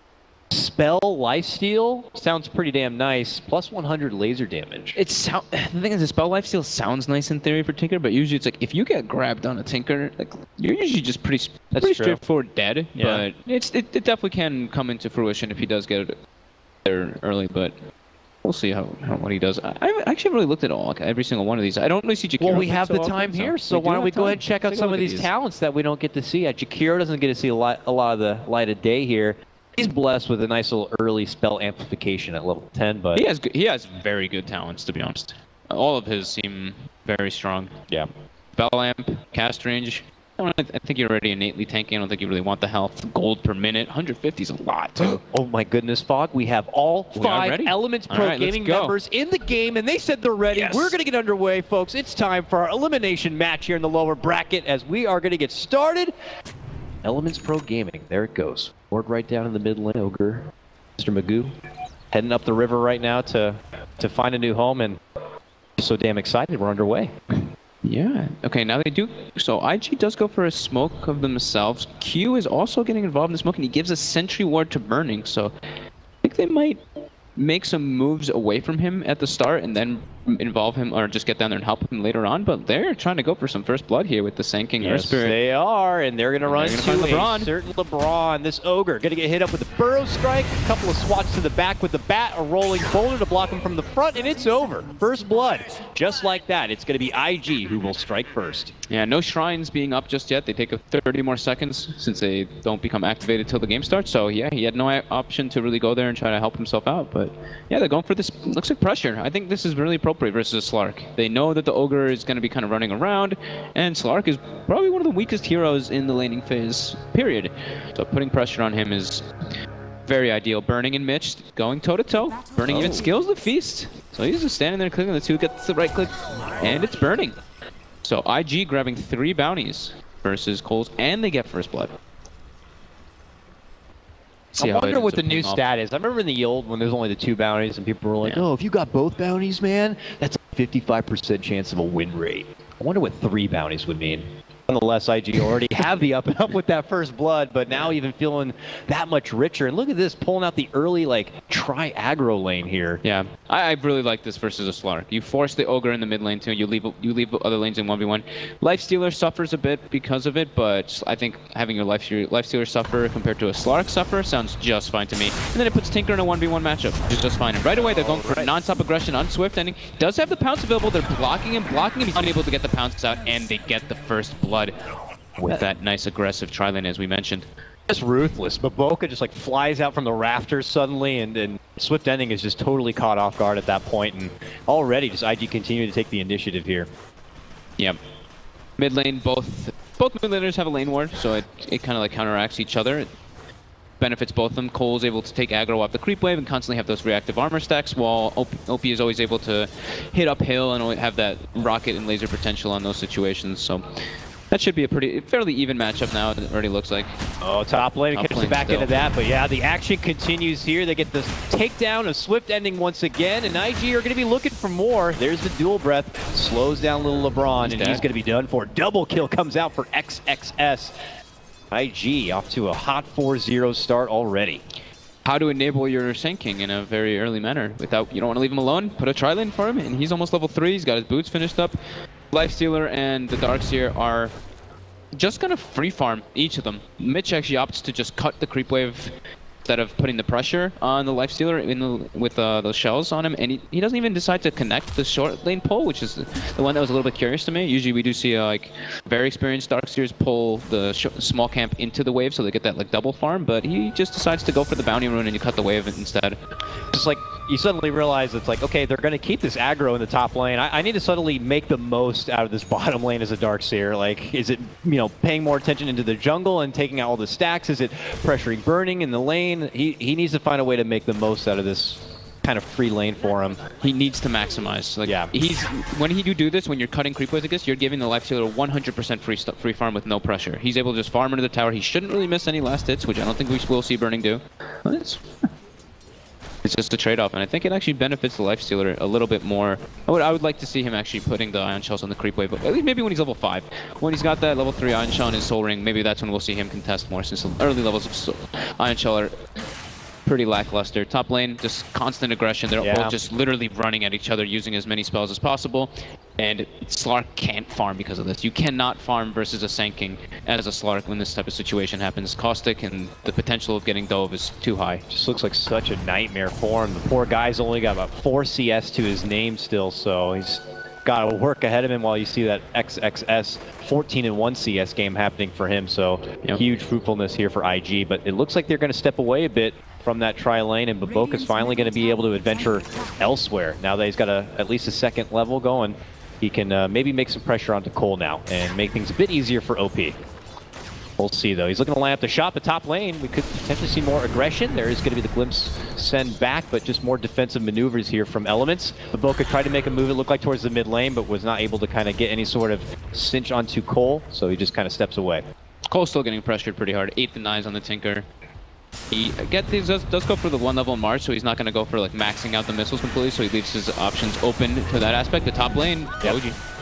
[SPEAKER 5] Spell lifesteal sounds pretty damn nice. Plus one hundred laser damage.
[SPEAKER 6] It's sound. The thing is, the spell lifesteal sounds nice in theory for Tinker, but usually it's like if you get grabbed on a Tinker, like you're usually just pretty,
[SPEAKER 5] That's
[SPEAKER 6] pretty
[SPEAKER 5] true.
[SPEAKER 6] straightforward dead.
[SPEAKER 5] Yeah.
[SPEAKER 6] But it's it, it definitely can come into fruition if he does get it there early. But we'll see how, how what he does. I, I actually haven't really looked at all like, every single one of these. I don't really see Jakiro.
[SPEAKER 5] Well, we
[SPEAKER 6] play
[SPEAKER 5] have
[SPEAKER 6] so
[SPEAKER 5] the
[SPEAKER 6] often,
[SPEAKER 5] time here, so
[SPEAKER 6] we do
[SPEAKER 5] why don't
[SPEAKER 6] have
[SPEAKER 5] we go
[SPEAKER 6] time.
[SPEAKER 5] ahead and check out
[SPEAKER 6] Take a
[SPEAKER 5] some
[SPEAKER 6] look
[SPEAKER 5] of
[SPEAKER 6] at
[SPEAKER 5] these talents that we don't get to see. Uh, Jakiro doesn't get to see a lot, a lot of the light of day here. He's blessed with a nice little early spell amplification at level ten, but
[SPEAKER 6] He has good, he has very good talents, to be honest. All of his seem very strong.
[SPEAKER 5] yeah.
[SPEAKER 6] Spell amp, cast range. I, don't know, I think you're already innately tanky. I don't think you really want the health. Gold per minute, one hundred fifty is a lot too.
[SPEAKER 5] Oh my goodness, Fog. We have all
[SPEAKER 6] We are
[SPEAKER 5] five
[SPEAKER 6] ready.
[SPEAKER 5] Elements
[SPEAKER 6] All
[SPEAKER 5] Pro
[SPEAKER 6] right, let's
[SPEAKER 5] Gaming
[SPEAKER 6] go.
[SPEAKER 5] members in the game, and they said they're ready.
[SPEAKER 6] Yes.
[SPEAKER 5] We're going to get underway, folks. It's time for our elimination match here in the lower bracket as we are going to get started. Elements Pro Gaming. There it goes. Ward right down in the mid lane. Ogre, Mister Magoo, heading up the river right now to to find a new home, and so damn excited. We're underway.
[SPEAKER 6] Yeah. Okay, now they do. So I G does go for a smoke of themselves. Q is also getting involved in the smoke, and he gives a sentry ward to Burning. So I think they might make some moves away from him at the start and then involve him or just get down there and help him later on, but they're trying to go for some first blood here with the Sanking
[SPEAKER 5] Yes,
[SPEAKER 6] Earth Spirit.
[SPEAKER 5] they are, and they're going to run
[SPEAKER 6] they're
[SPEAKER 5] to
[SPEAKER 6] gonna find
[SPEAKER 5] LeBron.
[SPEAKER 6] LeBron.
[SPEAKER 5] Certain LeBron. This Ogre going to get hit up with a Burrow Strike, a couple of swats to the back with the bat, a rolling boulder to block him from the front, and it's over. First blood. Just like that, it's going to be I G who will strike first.
[SPEAKER 6] Yeah, no shrines being up just yet. They take a thirty more seconds since they don't become activated till the game starts. So yeah, he had no option to really go there and try to help himself out. But yeah, they're going for this. Looks like pressure. I think this is really appropriate versus Slark. They know that the Ogre is going to be kind of running around, and Slark is probably one of the weakest heroes in the laning phase, period. So putting pressure on him is very ideal. Burning and Mitch going toe-to-toe. Burning even skills the Feast. So he's just standing there clicking the two, gets the right click, and it's Burning. So I G grabbing three bounties versus Coles, and they get first blood. See
[SPEAKER 5] I
[SPEAKER 6] how it
[SPEAKER 5] wonder
[SPEAKER 6] ends
[SPEAKER 5] what
[SPEAKER 6] up
[SPEAKER 5] the new
[SPEAKER 6] paying off.
[SPEAKER 5] stat is. I remember in the old when there's only the two bounties and people were like,
[SPEAKER 6] Yeah.
[SPEAKER 5] oh, if you got both bounties, man, that's a fifty-five percent chance of a win rate. I wonder what three bounties would mean. Nonetheless, I G already have the up and up with that first blood, but now even feeling that much richer. And look at this, pulling out the early, like, try-aggro lane here.
[SPEAKER 6] Yeah, I, I really like this versus a Slark. You force the Ogre in the mid lane too. You leave you leave other lanes in one v one. Lifestealer suffers a bit because of it, but I think having your life your Lifestealer suffer compared to a Slark suffer sounds just fine to me. And then it puts Tinker in a one v one matchup, which is just fine. And right away they're going for
[SPEAKER 5] right.
[SPEAKER 6] non-stop aggression on Swift ending. Does have the pounce available. They're blocking him, blocking him. He's unable to get the pounce out, and they get the first blood with that nice aggressive tri lane as we mentioned.
[SPEAKER 5] Just ruthless. Baboka just like flies out from the rafters suddenly, and, and Swift Ending is just totally caught off guard at that point, and already just I G continue to take the initiative here.
[SPEAKER 6] Yep. Mid lane, both both mid laners have a lane ward, so it, it kind of like counteracts each other. It benefits both of them. Cole's able to take aggro off the creep wave and constantly have those reactive armor stacks, while O P is always able to hit uphill and have that rocket and laser potential on those situations. So that should be a pretty fairly even matchup now. It already looks like.
[SPEAKER 5] Oh, top lane
[SPEAKER 6] Top
[SPEAKER 5] catches
[SPEAKER 6] lane
[SPEAKER 5] back
[SPEAKER 6] still.
[SPEAKER 5] into that, but yeah, the action continues here. They get the takedown of Swift Ending once again, and I G are going to be looking for more. There's the dual breath, slows down little LeBron,
[SPEAKER 6] He's
[SPEAKER 5] and
[SPEAKER 6] dead.
[SPEAKER 5] he's going to be done for. Double kill comes out for X X S. I G off to a hot four zero start already.
[SPEAKER 6] How to enable your Sanking in a very early manner without, you don't want to leave him alone. Put a tri lane for him, and he's almost level three. He's got his boots finished up. Lifestealer and the Darkseer are just gonna free farm each of them. Mitch actually opts to just cut the creep wave instead of putting the pressure on the Lifestealer in the, with uh, those shells on him, and he, he doesn't even decide to connect the short lane pull, which is the, the one that was a little bit curious to me. Usually we do see uh, like very experienced Darkseers pull the sh small camp into the wave so they get that like double farm, but he just decides to go for the bounty rune and you cut the wave instead.
[SPEAKER 5] Just like you suddenly realize it's like, okay, they're going to keep this aggro in the top lane. I, I need to suddenly make the most out of this bottom lane as a Darkseer. Like, is it, you know, paying more attention into the jungle and taking out all the stacks? Is it pressuring Burning in the lane? He, he needs to find a way to make the most out of this kind of free lane for him.
[SPEAKER 6] He needs to maximize. Like,
[SPEAKER 5] yeah.
[SPEAKER 6] He's when he do do this, when you're cutting creep waves like this, you're giving the Lifestealer one hundred percent free st free farm with no pressure. He's able to just farm into the tower. He shouldn't really miss any last hits, which I don't think we will see Burning do. But it's, it's just a trade-off, and I think it actually benefits the Lifestealer a little bit more. I would I would like to see him actually putting the Ion Shells on the creep wave, at least maybe when he's level five. When he's got that level three Ion Shell in his Soul Ring, maybe that's when we'll see him contest more, since the early levels of Soul Ion Shell are pretty lackluster. Top lane, just constant aggression. They're
[SPEAKER 5] Yeah.
[SPEAKER 6] both just literally running at each other, using as many spells as possible. And Slark can't farm because of this. You cannot farm versus a Sanking as a Slark when this type of situation happens. Caustic and the potential of getting dove is too high.
[SPEAKER 5] Just looks like such a nightmare for him. The poor guy's only got about four C S to his name still, so he's got to work ahead of him while you see that X X S fourteen and one C S game happening for him. So
[SPEAKER 6] Yep.
[SPEAKER 5] huge fruitfulness here for I G, but it looks like they're going to step away a bit from that tri lane, and Baboka's finally going to be able to adventure elsewhere. Now that he's got a, at least a second level going, he can uh, maybe make some pressure onto Cole now and make things a bit easier for O P. We'll see, though. He's looking to line up the shot, the top lane. We could potentially see more aggression. There is going to be the glimpse send back, but just more defensive maneuvers here from Elements. Baboka tried to make a move, it looked like, towards the mid lane, but was not able to kind of get any sort of cinch onto Cole, so he just kind of steps away.
[SPEAKER 6] Cole's still getting pressured pretty hard. Eight denies on the Tinker. He get these does, does go for the one level March, so he's not going to go for like maxing out the missiles completely, so he leaves his options open to that aspect. The top lane,
[SPEAKER 5] Yep.
[SPEAKER 6] O G.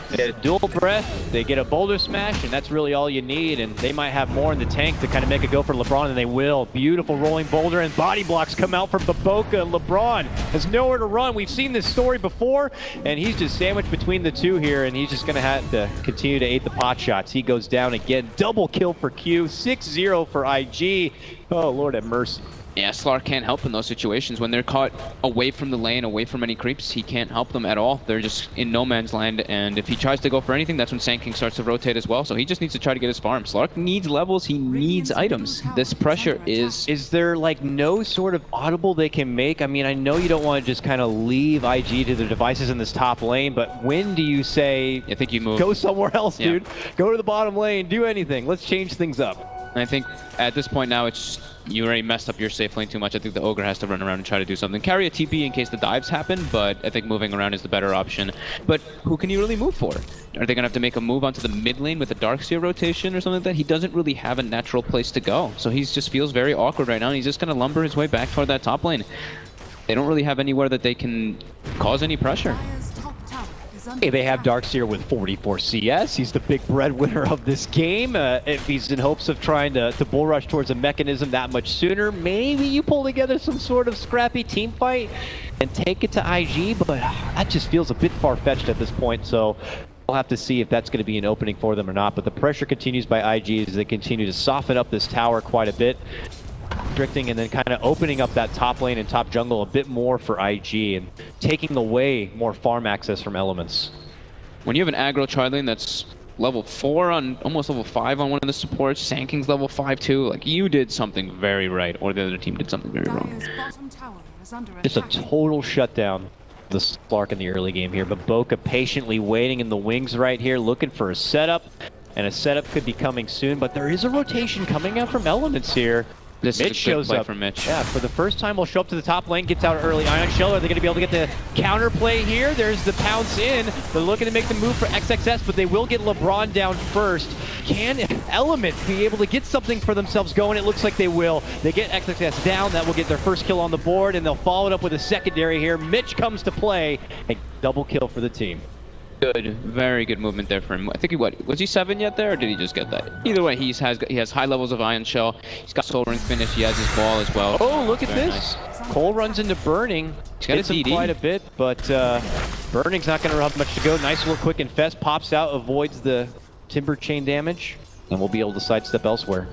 [SPEAKER 5] They get a dual breath, they get a boulder smash, and that's really all you need. And they might have more in the tank to kind of make a go for LeBron, and they will. Beautiful rolling boulder, and body blocks come out from Baboka. LeBron has nowhere to run. We've seen this story before, and he's just sandwiched between the two here, and he's just going to have to continue to aid the pot shots. He goes down again. Double kill for Q, six zero for I G. Oh, Lord have mercy.
[SPEAKER 6] Yeah, Slark can't help in those situations. When they're caught away from the lane, away from any creeps, he can't help them at all. They're just in no man's land, and if he tries to go for anything, that's when Sand King starts to rotate as well. So he just needs to try to get his farm. Slark needs levels, he needs items. This pressure is...
[SPEAKER 5] Is there like no sort of audible they can make? I mean, I know you don't want to just kind of leave I G to their devices in this top lane, but when do you say,
[SPEAKER 6] I think you move.
[SPEAKER 5] Go somewhere else,
[SPEAKER 6] Yeah.
[SPEAKER 5] dude. Go to the bottom lane, do anything. Let's change things up.
[SPEAKER 6] And I think at this point now, it's you already messed up your safe lane too much. I think the Ogre has to run around and try to do something. Carry a T P in case the dives happen, but I think moving around is the better option. But who can you really move for? Are they going to have to make a move onto the mid lane with a Darkseer rotation or something like that? He doesn't really have a natural place to go. So he just feels very awkward right now, and he's just going to lumber his way back toward that top lane. They don't really have anywhere that they can cause any pressure.
[SPEAKER 4] Dire's top tower is under
[SPEAKER 5] Hey, they have
[SPEAKER 4] attack.
[SPEAKER 5] Darkseer with forty-four C S. He's the big breadwinner of this game. Uh, if he's in hopes of trying to, to bull rush towards a mechanism that much sooner, maybe you pull together some sort of scrappy team fight and take it to I G, but that just feels a bit far-fetched at this point, so we'll have to see if that's going to be an opening for them or not. But the pressure continues by I G as they continue to soften up this tower quite a bit, restricting and then kind of opening up that top lane and top jungle a bit more for I G and taking away more farm access from Elements.
[SPEAKER 6] When you have an aggro tri lane that's level four on almost level five on one of the supports, Sand King's level five too, like you did something very right, or the other team did something very wrong.
[SPEAKER 4] Dire's bottom tower is under
[SPEAKER 5] Just a
[SPEAKER 4] attack.
[SPEAKER 5] total shutdown of the Slark in the early game here. Baboka patiently waiting in the wings right here, looking for a setup, and a setup could be coming soon, but there is a rotation coming out from Elements here.
[SPEAKER 6] This
[SPEAKER 5] Mitch
[SPEAKER 6] is a good
[SPEAKER 5] shows
[SPEAKER 6] play
[SPEAKER 5] up.
[SPEAKER 6] from Mitch.
[SPEAKER 5] Yeah, for the first time, we'll show up to the top lane, gets out early. Ion Shell, are they going to be able to get the counter play here? There's the pounce in. They're looking to make the move for X X S, but they will get LeBron down first. Can Element be able to get something for themselves going? It looks like they will. They get X X S down. That will get their first kill on the board, and they'll follow it up with a secondary here. Mitch comes to play. A double kill for the team.
[SPEAKER 6] Good, very good movement there for him. I think he, what, was he seven yet there, or did he just get that? Either way, he's has he has high levels of Ion Shell. He's got Soul Ring finish. He has his ball as well.
[SPEAKER 5] Oh, look at
[SPEAKER 6] Very
[SPEAKER 5] this.
[SPEAKER 6] nice.
[SPEAKER 5] Cole runs into Burning.
[SPEAKER 6] He's got a
[SPEAKER 5] Hits him
[SPEAKER 6] D D.
[SPEAKER 5] quite a bit, but uh, Burning's not going to have much to go. Nice little quick infest. Pops out, avoids the Timber Chain damage, and we'll be able to sidestep elsewhere.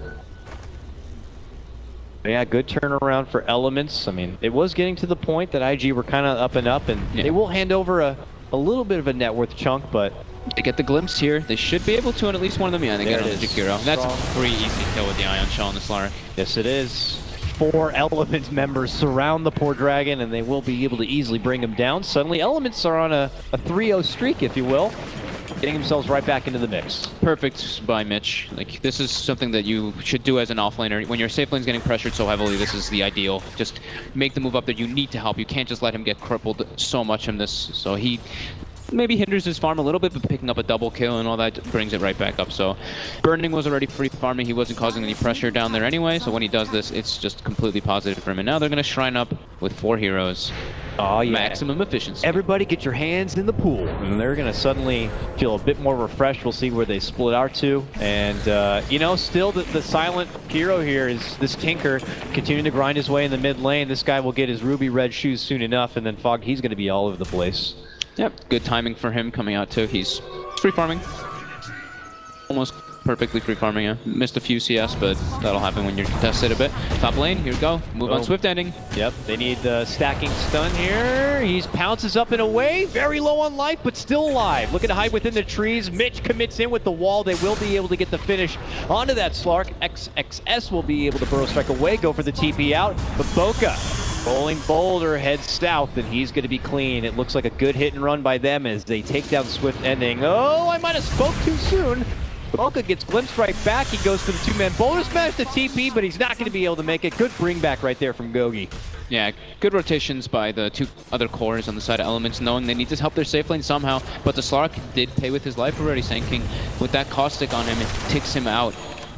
[SPEAKER 5] But yeah, good turnaround for Elements. I mean, it was getting to the point that I G were kind of up and up, and
[SPEAKER 6] Yeah.
[SPEAKER 5] they will hand over a, a little bit of a net worth chunk, but
[SPEAKER 6] They get the glimpse here. They should be able to, and at least one of them, yeah, they
[SPEAKER 5] There
[SPEAKER 6] get it
[SPEAKER 5] it
[SPEAKER 6] on the
[SPEAKER 5] is.
[SPEAKER 6] Jakiro. That's a
[SPEAKER 5] Strong.
[SPEAKER 6] pretty easy kill with the Ion Shell and the Slark.
[SPEAKER 5] yes, it is. Four Element members surround the poor dragon, and they will be able to easily bring him down. Suddenly, Elements are on a, a three oh streak, if you will, getting themselves right back into the mix.
[SPEAKER 6] Perfect by Mitch. Like, this is something that you should do as an offlaner. When your safe lane's getting pressured so heavily, this is the ideal. Just make the move up that you need to help. You can't just let him get crippled so much in this. So he maybe hinders his farm a little bit, but picking up a double kill and all that brings it right back up. So Burning was already free farming. He wasn't causing any pressure down there anyway. So when he does this, it's just completely positive for him. And now they're going to shrine up with four heroes.
[SPEAKER 5] Oh, yeah.
[SPEAKER 6] Maximum efficiency.
[SPEAKER 5] Everybody get your hands in the pool. And they're going to suddenly feel a bit more refreshed. We'll see where they split out to. And, uh, you know, still the, the silent hero here is this Tinker continuing to grind his way in the mid lane. This guy will get his ruby red shoes soon enough. And then Fog, he's going to be all over the place.
[SPEAKER 6] Yep, good timing for him coming out too. He's free farming. Almost perfectly free farming, yeah. Missed a few C S, but that'll happen when you're contested a bit. Top lane, here we go. Move on
[SPEAKER 5] Oh.
[SPEAKER 6] Swift Ending.
[SPEAKER 5] Yep, they need the stacking stun here. He pounces up and away. Very low on life, but still alive. Looking to hide within the trees. Mitch commits in with the wall. They will be able to get the finish onto that Slark. X X S will be able to burrow strike away, go for the T P out. But Boca, rolling boulder, heads south, and he's going to be clean. It looks like a good hit and run by them as they take down Swift Ending. Oh, I might have spoke too soon. Boca gets glimpsed right back. He goes for the two-man boulder smash to T P, but he's not going to be able to make it. Good bring back right there from Gogi.
[SPEAKER 6] Yeah, good rotations by the two other cores on the side of Elements, knowing they need to help their safe lane somehow. But the Slark did pay with his life already, Sand King. With that caustic on him, it ticks him out.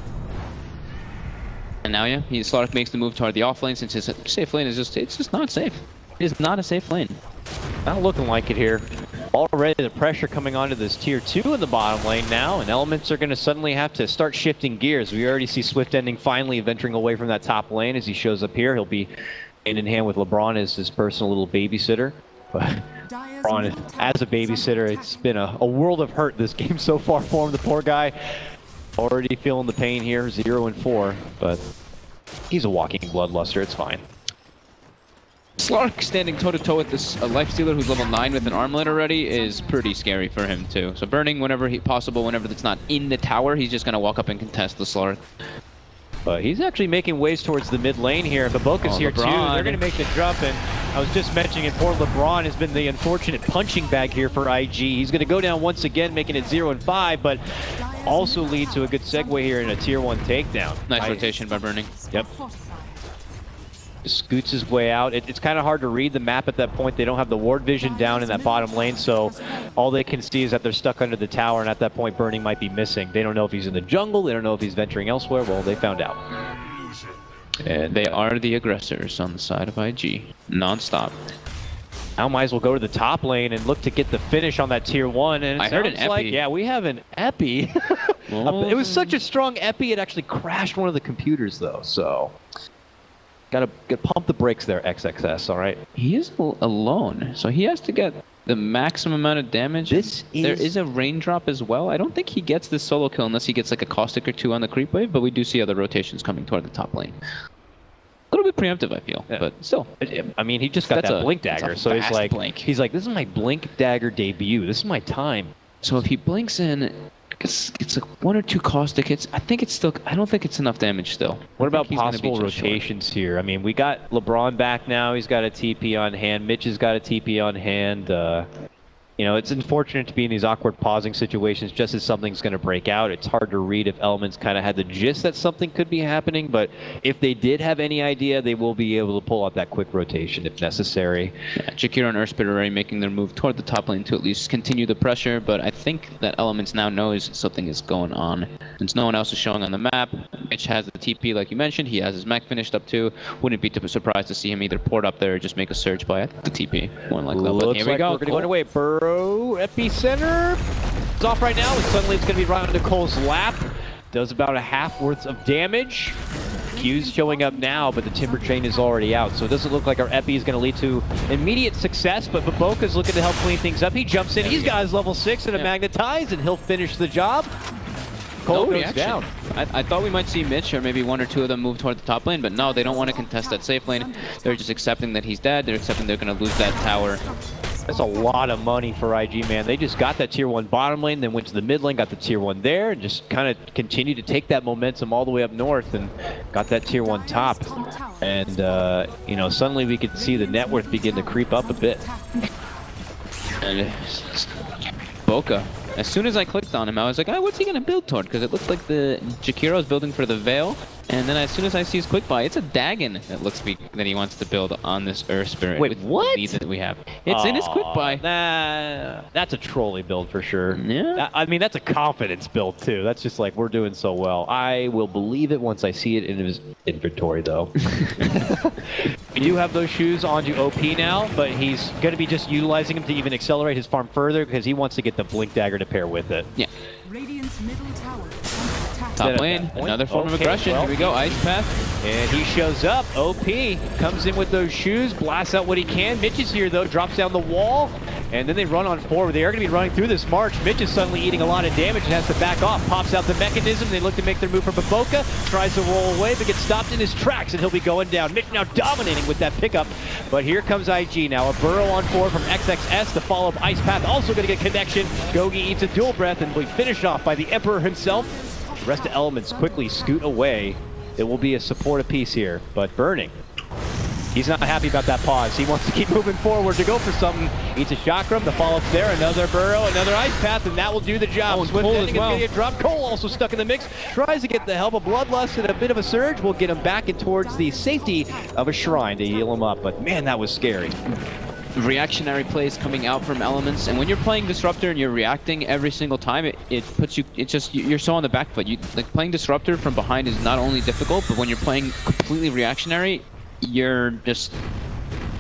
[SPEAKER 6] And now, yeah, he, Slark makes the move toward the off lane since his safe lane is just, it's just not safe. It is not a safe lane.
[SPEAKER 5] Not looking like it here. Already the pressure coming onto this tier two in the bottom lane now, and Elements are going to suddenly have to start shifting gears. We already see Swift Ending finally venturing away from that top lane as he shows up here. He'll be hand in hand with LeBron as his personal little babysitter. But LeBron, as a babysitter, it's been a, a world of hurt this game so far for him. The poor guy already feeling the pain here, zero and four, but he's a walking bloodluster. It's fine.
[SPEAKER 6] Slark standing toe-to-toe with this uh, Lifestealer who's level nine with an armlet already is pretty scary for him too. So burning whenever he, possible, whenever that's not in the tower, he's just going to walk up and contest the Slark.
[SPEAKER 5] But he's actually making ways towards the mid lane here. Baboka's
[SPEAKER 6] oh,
[SPEAKER 5] here
[SPEAKER 6] LeBron.
[SPEAKER 5] too. They're going to make the jump, and I was just mentioning it, poor LeBron has been the unfortunate punching bag here for I G. He's going to go down once again, making it zero and five, but also lead to a good segue here in a tier one takedown.
[SPEAKER 6] Nice
[SPEAKER 5] I,
[SPEAKER 6] rotation by burning.
[SPEAKER 5] Yep. Scoots his way out. It, it's kind of hard to read the map at that point. They don't have the ward vision down in that bottom lane, so all they can see is that they're stuck under the tower, and at that point Burning might be missing. They don't know if he's in the jungle, they don't know if he's venturing elsewhere. Well, they found out.
[SPEAKER 6] And they are the aggressors on the side of I G, non-stop.
[SPEAKER 5] Now might as well go to the top lane and look to get the finish on that tier one. And it
[SPEAKER 6] I heard an
[SPEAKER 5] sounds like,
[SPEAKER 6] epi.
[SPEAKER 5] yeah, we have an epi. It was such a strong epi, it actually crashed one of the computers though, so. Gotta, gotta pump the brakes there, X X S, all right?
[SPEAKER 6] He is al alone, so he has to get the maximum amount of damage.
[SPEAKER 5] This is...
[SPEAKER 6] There is a raindrop as well. I don't think he gets this solo kill unless he gets like a caustic or two on the creep wave, but we do see other rotations coming toward the top lane. A little bit preemptive, I feel, yeah. But still.
[SPEAKER 5] I mean, he just got
[SPEAKER 6] that's
[SPEAKER 5] that
[SPEAKER 6] a,
[SPEAKER 5] blink dagger, so he's like,
[SPEAKER 6] blink.
[SPEAKER 5] he's like, this is my blink dagger debut. This is my time.
[SPEAKER 6] So if he blinks in, it's, it's like one or two caustic hits. I think it's still, I don't think it's enough damage still.
[SPEAKER 5] What about possible rotations short. here? I mean, we got LeBron back now. He's got a T P on hand. Mitch has got a T P on hand. Uh, you know, it's unfortunate to be in these awkward pausing situations just as something's going to break out. It's hard to read if Elements kind of had the gist that something could be happening, but if they did have any idea, they will be able to pull out that quick rotation if necessary.
[SPEAKER 6] Yeah, Jakiro and Earthspirit are already making their move toward the top lane to at least continue the pressure, but I think that Elements now knows something is going on. Since no one else is showing on the map, Mitch has the T P like you mentioned, he has his mech finished up too. Wouldn't be too surprised to see him either port up there or just make a surge by the T P. More like that, but here we
[SPEAKER 5] like
[SPEAKER 6] go.
[SPEAKER 5] We're going to go away. Burrow, epicenter. It's off right now, and suddenly it's going to be right onto Cole's lap. Does about a half worth of damage. Q's showing up now, but the Timber Chain is already out, so it doesn't look like our epi is going to lead to immediate success, but Baboka's looking to help clean things up. He jumps in, he's got his level six and a yeah. magnetize, and he'll finish the job. Cole
[SPEAKER 6] no
[SPEAKER 5] goes
[SPEAKER 6] reaction.
[SPEAKER 5] down.
[SPEAKER 6] I, I thought we might see Mitch or maybe one or two of them move toward the top lane, but no, they don't want to contest that safe lane. They're just accepting that he's dead. They're accepting they're going to lose that tower.
[SPEAKER 5] That's a lot of money for I G, man. They just got that tier one bottom lane, then went to the mid lane, got the tier one there, and just kind of continued to take that momentum all the way up north and got that tier one top. And, uh, you know, suddenly we could see the net worth begin to creep up a bit.
[SPEAKER 6] And Boca. As soon as I clicked on him, I was like, oh, what's he going to build toward? Because it looked like the Jakiro's building for the Veil. And then as soon as I see his quick buy, it's a Dagon that looks like that he wants to build on this Earth Spirit.
[SPEAKER 5] Wait,
[SPEAKER 6] with
[SPEAKER 5] what?
[SPEAKER 6] The needs that we have. It's in his quick buy.
[SPEAKER 5] Nah, that's a trolley build for sure.
[SPEAKER 6] Yeah.
[SPEAKER 5] That, I mean, that's a confidence build too. That's just like, we're doing so well. I will believe it once I see it in his inventory though. We do have those shoes onto O P now, but he's going to be just utilizing them to even accelerate his farm further because he wants to get the Blink Dagger to pair with it.
[SPEAKER 6] Yeah.
[SPEAKER 4] Radiant's middle tower.
[SPEAKER 6] Top lane, another form
[SPEAKER 5] okay,
[SPEAKER 6] of aggression.
[SPEAKER 5] well,
[SPEAKER 6] Here we go, Ice Path.
[SPEAKER 5] And he shows up. O P comes in with those shoes, blasts out what he can. Mitch is here though, drops down the wall, and then they run on forward. They are going to be running through this march. Mitch is suddenly eating a lot of damage and has to back off. Pops out the mechanism. They look to make their move for Baboka. Tries to roll away, but gets stopped in his tracks, and he'll be going down. Mitch now dominating with that pickup. But here comes I G now. A burrow on forward from X X S. The follow-up Ice Path also going to get connection. Gogi eats a dual breath and will be finished off by the Emperor himself. The rest of Elements quickly scoot away. It will be a support apiece here, but Burning, he's not happy about that pause. He wants to keep moving forward to go for something. Eats a chakram, the follow-up there, another burrow, another ice path, and that will do the job.
[SPEAKER 6] Oh,
[SPEAKER 5] Swift
[SPEAKER 6] Cole
[SPEAKER 5] ending
[SPEAKER 6] as well.
[SPEAKER 5] is going to get dropped. Cole also stuck in the mix. Tries to get the help of Bloodlust and a bit of a surge. Will get him back and towards the safety of a shrine to heal him up, but man, that was scary.
[SPEAKER 6] Reactionary plays coming out from Elements, and when you're playing Disruptor and you're reacting every single time, it, it puts you, it just, you're so on the back foot. You, like playing Disruptor from behind is not only difficult, but when you're playing completely reactionary, you're just, the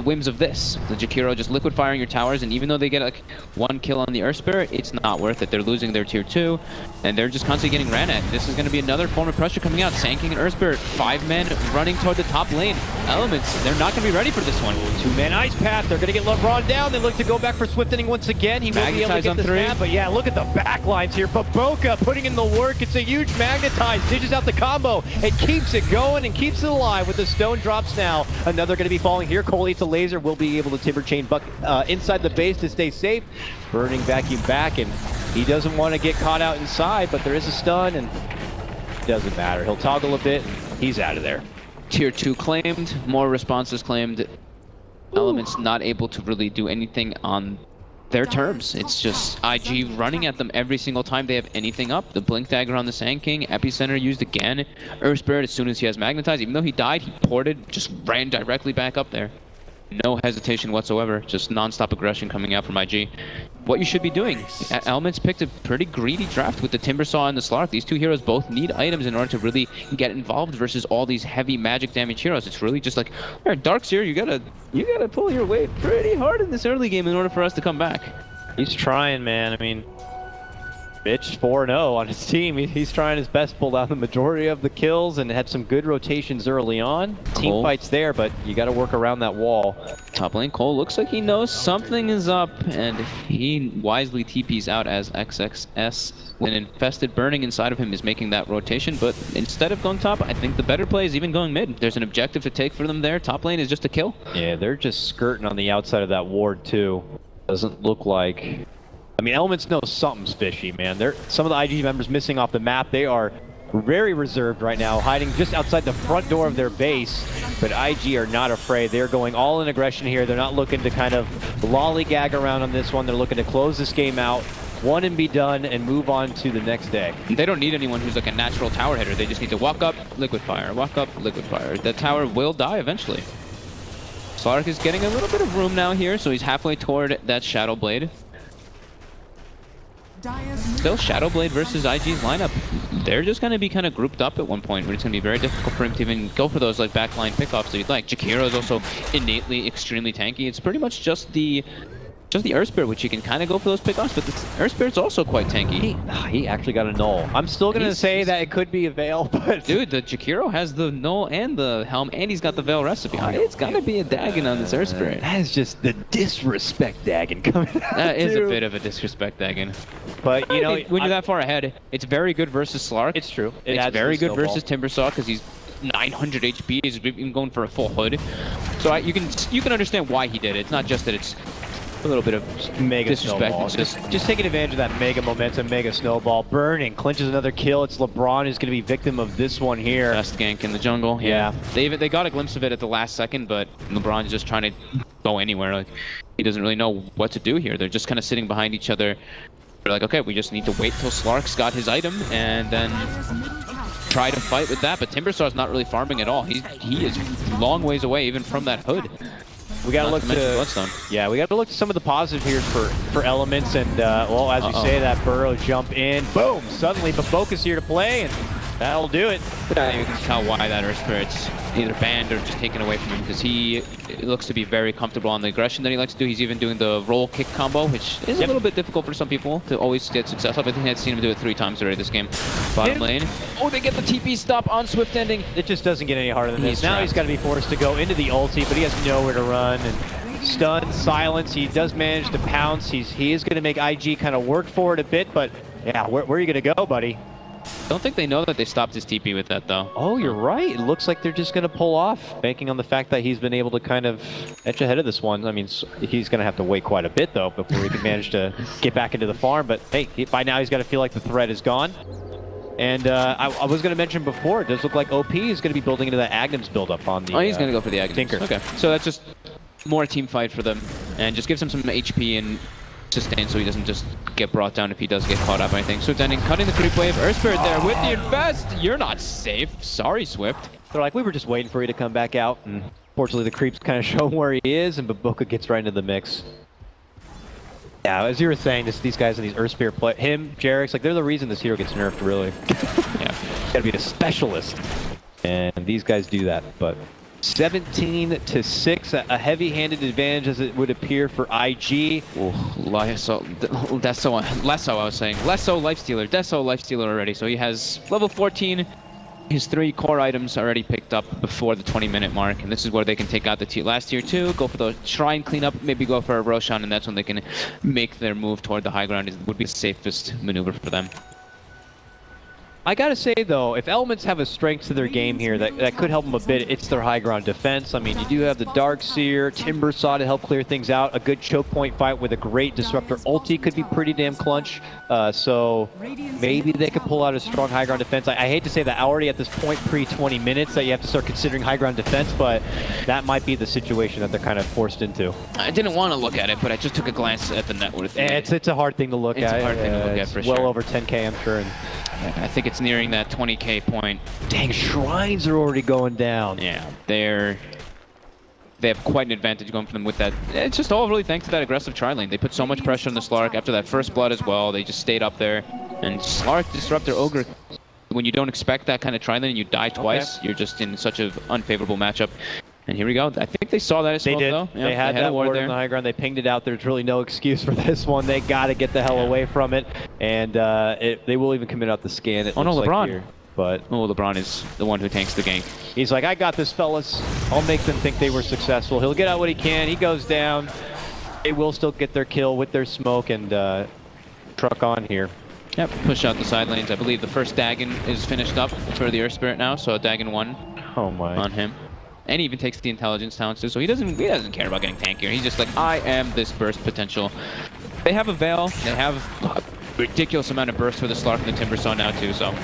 [SPEAKER 6] whims of this. The Jakiro just liquid firing your towers, and even though they get like one kill on the Earth Spirit, it's not worth it. They're losing their tier two, and they're just constantly getting ran at. This is going to be another form of pressure coming out. Sanking an Earth Spirit, five men running toward the top lane. Elements, they're not going to be ready for this one.
[SPEAKER 5] Two-man ice path. They're going to get LeBron down. They look to go back for Swift ending once again. He will be able to get the snap, but yeah, look at the back lines here. But Boca putting in the work. It's a huge magnetize. Dishes out the combo and keeps it going and keeps it alive with the stone drops now. Another going to be falling here. Cole eats a laser. Will be able to timber chain buck uh, inside the base to stay safe. Burning vacuum back, and he doesn't want to get caught out inside, but there is a stun, and it doesn't matter. He'll toggle a bit, and he's out of there.
[SPEAKER 6] Tier two claimed, more responses claimed. Ooh. Elements not able to really do anything on their terms. It's just I G running at them every single time they have anything up. The Blink Dagger on the Sand King, Epicenter used again. Earth Spirit, as soon as he has Magnetized, even though he died, he ported, just ran directly back up there. No hesitation whatsoever, just non-stop aggression coming out from I G. What you should be doing, Elements picked a pretty greedy draft with the Timbersaw and the Slark. These two heroes both need items in order to really get involved versus all these heavy magic damage heroes. It's really just like, all right, Dark's here, you gotta, you gotta pull your weight pretty hard in this early game in order for us to come back.
[SPEAKER 5] He's trying, man. I mean, Bitch four and oh on his team. He, he's trying his best to pull down the majority of the kills and had some good rotations early on. Team
[SPEAKER 6] Cole.
[SPEAKER 5] fights there, but you got to work around that wall.
[SPEAKER 6] Top lane, Cole looks like he knows something is up, and he wisely T Ps out as X X S. An infested burning inside of him is making that rotation, but instead of going top, I think the better play is even going mid. There's an objective to take for them there. Top lane is just a kill.
[SPEAKER 5] Yeah, they're just skirting on the outside of that ward too. Doesn't look like... I mean, Elements know something's fishy, man. They're, some of the I G members missing off the map. They are very reserved right now, hiding just outside the front door of their base. But I G are not afraid. They're going all in aggression here. They're not looking to kind of lollygag around on this one. They're looking to close this game out, one and be done, and move on to the next day.
[SPEAKER 6] They don't need anyone who's like a natural tower hitter. They just need to walk up, liquid fire, walk up, liquid fire. The tower will die eventually. Slark is getting a little bit of room now here, so he's halfway toward that Shadow Blade. Still, Shadow Blade versus I G's lineup. They're just going to be kind of grouped up at one point where it's going to be very difficult for him to even go for those like backline pickoffs that you'd like. Jakiro is also innately extremely tanky. It's pretty much just the just the Earth Spirit, which you can kind of go for those pickoffs, but the Earth Spirit's also quite tanky.
[SPEAKER 5] He, he actually got a null. I'm still going to say that it could be a Veil, but...
[SPEAKER 6] Dude, the Jakiro has the null and the helm, and he's got the Veil recipe. Oh, it's got to be a Dagon on this Earth Spirit.
[SPEAKER 5] That is just the disrespect Dagon coming out.
[SPEAKER 6] That is
[SPEAKER 5] too.
[SPEAKER 6] a bit of a disrespect Dagon.
[SPEAKER 5] But, you know...
[SPEAKER 6] when you're that far ahead, it's very good versus Slark.
[SPEAKER 5] It's true. It
[SPEAKER 6] It's very good versus Timbersaw, because he's nine hundred H P. He's even going for a full hood. So I, you can you can understand why he did it. It's not just that it's a little bit of
[SPEAKER 5] mega
[SPEAKER 6] disrespect.
[SPEAKER 5] snowball.
[SPEAKER 6] It's
[SPEAKER 5] Just,
[SPEAKER 6] just
[SPEAKER 5] just taking advantage of that mega momentum, mega snowball. Burning, clinches another kill. It's LeBron who's going to be victim of this one here.
[SPEAKER 6] best gank in the jungle. Yeah.
[SPEAKER 5] Yeah.
[SPEAKER 6] They even, they got a glimpse of it at the last second, but LeBron's just trying to go anywhere. Like he doesn't really know what to do here. They're just kind of sitting behind each other. They're like, okay, we just need to wait till Slark's got his item and then try to fight with that. But Timbersaw's not really farming at all. He's he is long ways away even from that hood.
[SPEAKER 5] We gotta
[SPEAKER 6] Not
[SPEAKER 5] look
[SPEAKER 6] to
[SPEAKER 5] to,
[SPEAKER 6] mention Bloodstone.
[SPEAKER 5] yeah, we gotta look to some of the positive here for for Elements, and uh, well, as we
[SPEAKER 6] Uh-oh.
[SPEAKER 5] say, that Burrow jump in, boom, suddenly Baboka's here to play, and that'll do it.
[SPEAKER 6] Yeah, you can tell why that Earth Spirit's either banned or just taken away from him, because he looks to be very comfortable on the aggression that he likes to do. He's even doing the roll kick combo, which is
[SPEAKER 5] Yep.
[SPEAKER 6] a little bit difficult for some people to always get success up. I think I've seen him do it three times already this game. Bottom
[SPEAKER 5] Yeah.
[SPEAKER 6] lane. Oh, they get the T P stop on Swift ending.
[SPEAKER 5] It just doesn't get any harder than this.
[SPEAKER 6] He's
[SPEAKER 5] Now
[SPEAKER 6] trapped.
[SPEAKER 5] he's got to be forced to go into the ulti, but he has nowhere to run, and stun, silence. He does manage to pounce. He's he is going to make I G kind of work for it a bit, but yeah, where, where are you going to go, buddy?
[SPEAKER 6] Don't think they know that they stopped his T P with that, though.
[SPEAKER 5] Oh, you're right. It looks like they're just going to pull off, banking on the fact that he's been able to kind of etch ahead of this one. I mean, s- he's going to have to wait quite a bit, though, before he can manage to get back into the farm. But hey, he, by now he's got to feel like the threat is gone. And uh, I, I was going to mention before, it does look like O P is going to be building into that Agnes build-up on the
[SPEAKER 6] Oh, he's
[SPEAKER 5] uh,
[SPEAKER 6] going to go for the Agnes.
[SPEAKER 5] Tinker.
[SPEAKER 6] Okay, so that's just more team fight for them, and just gives him some H P and sustain so he doesn't just get brought down if he does get caught up, I think. Swift ending, cutting the creep wave. Earth Spirit there with the invest. You're not safe. Sorry, Swift.
[SPEAKER 5] They're like, we were just waiting for you to come back out. And fortunately, the creeps kind of show him where he is, and Baboka gets right into the mix. Yeah, as you were saying, this, these guys in these Earth Spirit play, him, Jarex, like they're the reason this hero gets nerfed, really.
[SPEAKER 6] Yeah.
[SPEAKER 5] Gotta be a specialist. And these guys do that, but seventeen to six, a, a heavy-handed advantage as it would appear for I G.
[SPEAKER 6] Oh, Lesso, Deso, Lesso, I was saying. Lesso, Lifestealer, Deso, Lifestealer already. So he has level fourteen. His three core items already picked up before the twenty minute mark, and this is where they can take out the tier, last tier two, go for the shrine cleanup, maybe go for a Roshan, and that's when they can make their move toward the high ground. It would be the safest maneuver for them.
[SPEAKER 5] I gotta say though, if Elements have a strength to their game here that, that could help them a bit, it's their high ground defense. I mean, you do have the Darkseer, Timbersaw to help clear things out. A good choke point fight with a great Disruptor ulti could be pretty damn clutch. Uh, so maybe they could pull out a strong high ground defense. I, I hate to say that already at this point, pre twenty minutes, that you have to start considering high ground defense, but that might be the situation that they're kind of forced into.
[SPEAKER 6] I didn't want to look at it, but I just took a glance at the net worth.
[SPEAKER 5] It's, it's a hard thing to look
[SPEAKER 6] it's
[SPEAKER 5] at.
[SPEAKER 6] It's a hard thing to look
[SPEAKER 5] uh,
[SPEAKER 6] at for
[SPEAKER 5] well
[SPEAKER 6] sure.
[SPEAKER 5] Well over ten K, I'm sure. And
[SPEAKER 6] I think it's nearing that twenty K point.
[SPEAKER 5] Dang, shrines are already going down.
[SPEAKER 6] Yeah, they're they have quite an advantage going for them with that. It's just all really thanks to that aggressive tri-lane. They put so much pressure on the Slark after that first blood as well. They just stayed up there. And Slark, Disruptor, Ogre, when you don't expect that kind of tri-lane and you die twice, okay. You're just in such an unfavorable matchup. And here we go. I think they saw that as
[SPEAKER 5] they
[SPEAKER 6] well,
[SPEAKER 5] did.
[SPEAKER 6] though.
[SPEAKER 5] They
[SPEAKER 6] yeah,
[SPEAKER 5] had
[SPEAKER 6] they had
[SPEAKER 5] that ward
[SPEAKER 6] there.
[SPEAKER 5] on the high ground. They pinged it out. There's really no excuse for this one. They got to get the hell
[SPEAKER 6] yeah.
[SPEAKER 5] away from it. And uh, it, they will even commit out the scan. It
[SPEAKER 6] oh, no,
[SPEAKER 5] LeBron.
[SPEAKER 6] Like
[SPEAKER 5] here. But
[SPEAKER 6] oh, LeBron is the one who tanks the gank.
[SPEAKER 5] He's like, I got this, fellas. I'll make them think they were successful. He'll get out what he can. He goes down. They will still get their kill with their smoke and uh, truck on here.
[SPEAKER 6] Yep, push out the side lanes. I believe the first Dagon is finished up for the Earth Spirit now, so Dagon one
[SPEAKER 5] oh my.
[SPEAKER 6] on him. And he even takes the intelligence talents too, so he doesn't he doesn't care about getting tankier. He's just like, I am this burst potential. They have a Veil. They have a ridiculous amount of burst for the Slark and the Timbersaw now too, so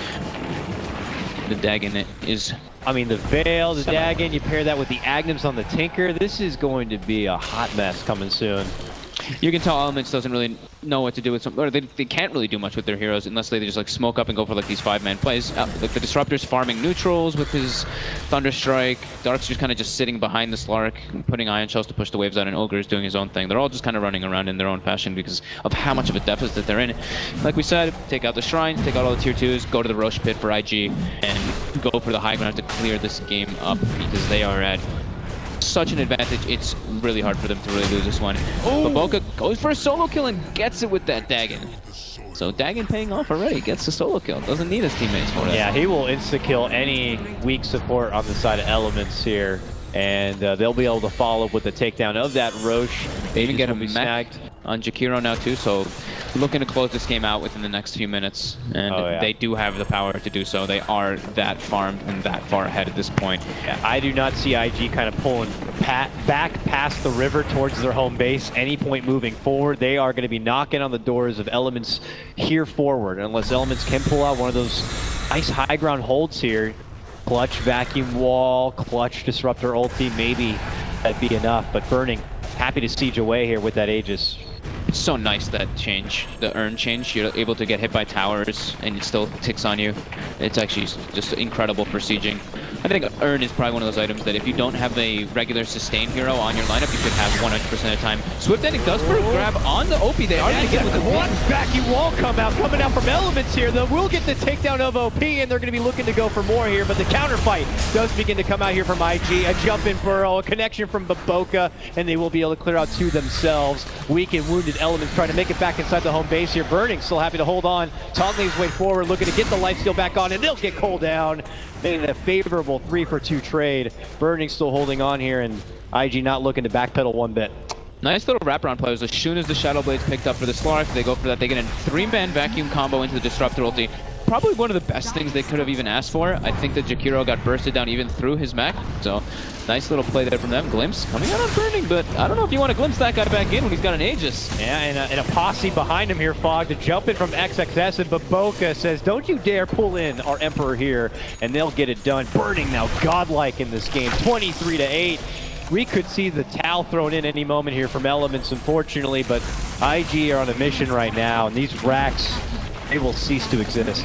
[SPEAKER 6] the Dagon is...
[SPEAKER 5] I mean, the Veil, the Dagon, you pair that with the Agnems on the Tinker. This is going to be a hot mess coming soon.
[SPEAKER 6] You can tell Elements doesn't really know what to do with some, or they, they can't really do much with their heroes unless they just like smoke up and go for like these five-man plays. Uh, like the Disruptor's farming neutrals with his Thunderstrike. Dark's just kind of just sitting behind the Slark, putting Ion Shells to push the waves out, and Ogre's doing his own thing. They're all just kind of running around in their own fashion because of how much of a deficit they're in. Like we said, take out the Shrine, take out all the tier twos, go to the Roche Pit for I G, and go for the high ground to clear this game up because they are at such an advantage. It's really hard for them to really lose this one. But bo1 goes for a solo kill and gets it with that Dagon. So Dagon paying off already, gets the solo kill. Doesn't need his teammates for that.
[SPEAKER 5] Yeah, he will insta-kill any weak support on the side of Elements here. And uh, they'll be able to follow with the takedown of that Roche.
[SPEAKER 6] They even get a mech on Jakiro now too, so looking to close this game out within the next few minutes. And
[SPEAKER 5] oh, yeah.
[SPEAKER 6] they do have the power to do so. They are that farmed and that far ahead at this point.
[SPEAKER 5] Yeah, I do not see I G kind of pulling pat back past the river towards their home base. Any point moving forward, they are going to be knocking on the doors of Elements here forward. Unless Elements can pull out one of those nice high ground holds here. Clutch vacuum wall, clutch disruptor ulti, maybe that'd be enough. But Burning, happy to siege away here with that Aegis.
[SPEAKER 6] It's so nice that change, the urn change. You're able to get hit by towers and it still ticks on you. It's actually just incredible for sieging. I think urn is probably one of those items that if you don't have a regular sustain hero on your lineup, you should have one hundred percent of the time. Swift Ending does put a grab on the O P. They are going to get with the
[SPEAKER 5] one vacuum wall come out, coming out from Elements here. They will get the takedown of O P, and they're going to be looking to go for more here. But the counter fight does begin to come out here from I G. A jump in burrow, a connection from bo1, and they will be able to clear out two themselves. Weak and wounded Elements trying to make it back inside the home base here. Burning still happy to hold on, toggling his way forward, looking to get the lifesteal back on, and they'll get Cole down. Making it a favorable three for two trade. Burning still holding on here, and I G not looking to backpedal one bit.
[SPEAKER 6] Nice little wraparound plays. As soon as the Shadow Blades picked up for the Slark, they go for that. They get a three-man vacuum combo into the Disruptor ulti. Probably one of the best things they could have even asked for. I think that Jakiro got bursted down even through his mech. So, nice little play there from them. Glimpse coming out on Burning, but I don't know if you want to glimpse that guy back in when he's got an Aegis.
[SPEAKER 5] Yeah, and a, and a posse behind him here, Fog, to jump in from X X S, and bo1 says, don't you dare pull in our Emperor here, and they'll get it done. Burning now godlike in this game, twenty-three to eight. We could see the towel thrown in any moment here from Elements, unfortunately, but I G are on a mission right now, and these racks, they will cease to exist.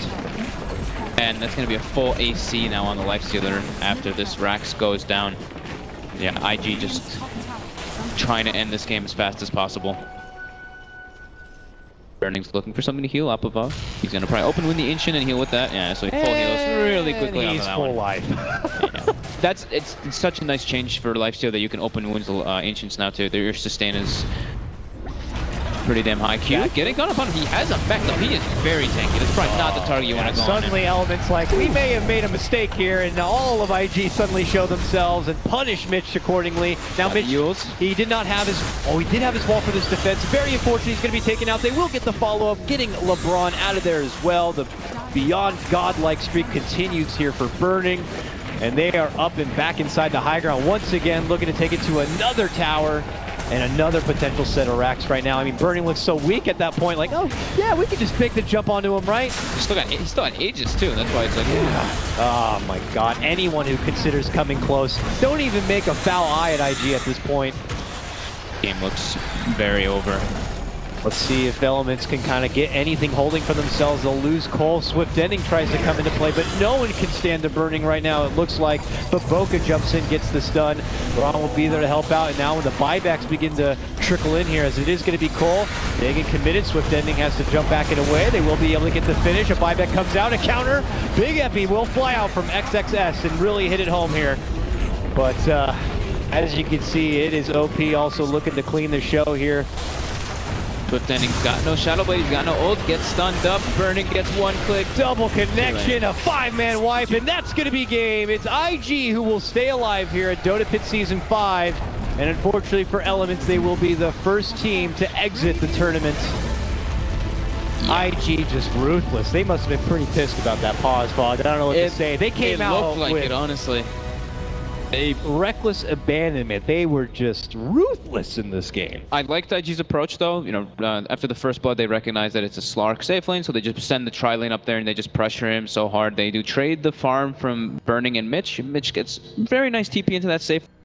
[SPEAKER 6] And that's going to be a full A C now on the Lifestealer after this Rax goes down. Yeah, I G just trying to end this game as fast as possible. Burning's looking for something to heal up above. He's going to probably open with the Ancient and heal with that. Yeah, so he full heals really quickly
[SPEAKER 5] and
[SPEAKER 6] onto
[SPEAKER 5] he's
[SPEAKER 6] that
[SPEAKER 5] full
[SPEAKER 6] one.
[SPEAKER 5] life.
[SPEAKER 6] Yeah. that's it's, it's such a nice change for lifesteal that you can open wounds uh, ancients now too. Your sustain is pretty damn high. Q getting gone upon him. He has effect though. He is very tanky. That's probably not the target you
[SPEAKER 5] yeah,
[SPEAKER 6] want to go on.
[SPEAKER 5] Suddenly Elements like, we may have made a mistake here, and all of I G suddenly show themselves and punish Mitch accordingly. Now Mitch, he did not have his, oh he did have his wall for this defense. Very unfortunate he's going to be taken out. They will get the follow-up, getting LeBron out of there as well. The beyond godlike streak continues here for Burning. And they are up and back inside the high ground once again, looking to take it to another tower. And another potential set of racks right now. I mean, Burning looks so weak at that point, like, oh, yeah, we could just make the jump onto him, right?
[SPEAKER 6] He's still got, he's still got Aegis, too. That's why it's like, yeah.
[SPEAKER 5] Oh, my God. Anyone who considers coming close, don't even make a foul eye at I G at this point.
[SPEAKER 6] Game looks very over.
[SPEAKER 5] Let's see if Elements can kind of get anything holding for themselves. They'll lose Cole. Swift Ending tries to come into play, but no one can stand to Burning right now. It looks like Baboka jumps in, gets the stun. Ron will be there to help out, and now when the buybacks begin to trickle in here, as it is going to be Cole, they get committed. Swift Ending has to jump back and away. They will be able to get the finish. A buyback comes out, a counter. Big Epi will fly out from X X S and really hit it home here. But uh, as you can see, it is O P also looking to clean the show here.
[SPEAKER 6] Swift Ending's got no Shadow Blade, he's got no ult, gets stunned up, Burning gets one click.
[SPEAKER 5] Double connection, a five-man wipe, and that's going to be game. It's I G who will stay alive here at Dota Pit Season five, and unfortunately for Elements, they will be the first team to exit the tournament. Yeah. I G just ruthless. They must have been pretty pissed about that pause, Fog. I don't know what
[SPEAKER 6] it,
[SPEAKER 5] to say. They came
[SPEAKER 6] it
[SPEAKER 5] out
[SPEAKER 6] looked like
[SPEAKER 5] with
[SPEAKER 6] it, honestly.
[SPEAKER 5] a reckless abandonment. They were just ruthless in this game.
[SPEAKER 6] I liked I G's approach though. You know, uh, after the first blood, they recognize that it's a Slark safe lane, so they just send the tri lane up there and they just pressure him so hard. They do trade the farm from Burning and Mitch. Mitch gets very nice T P into that safe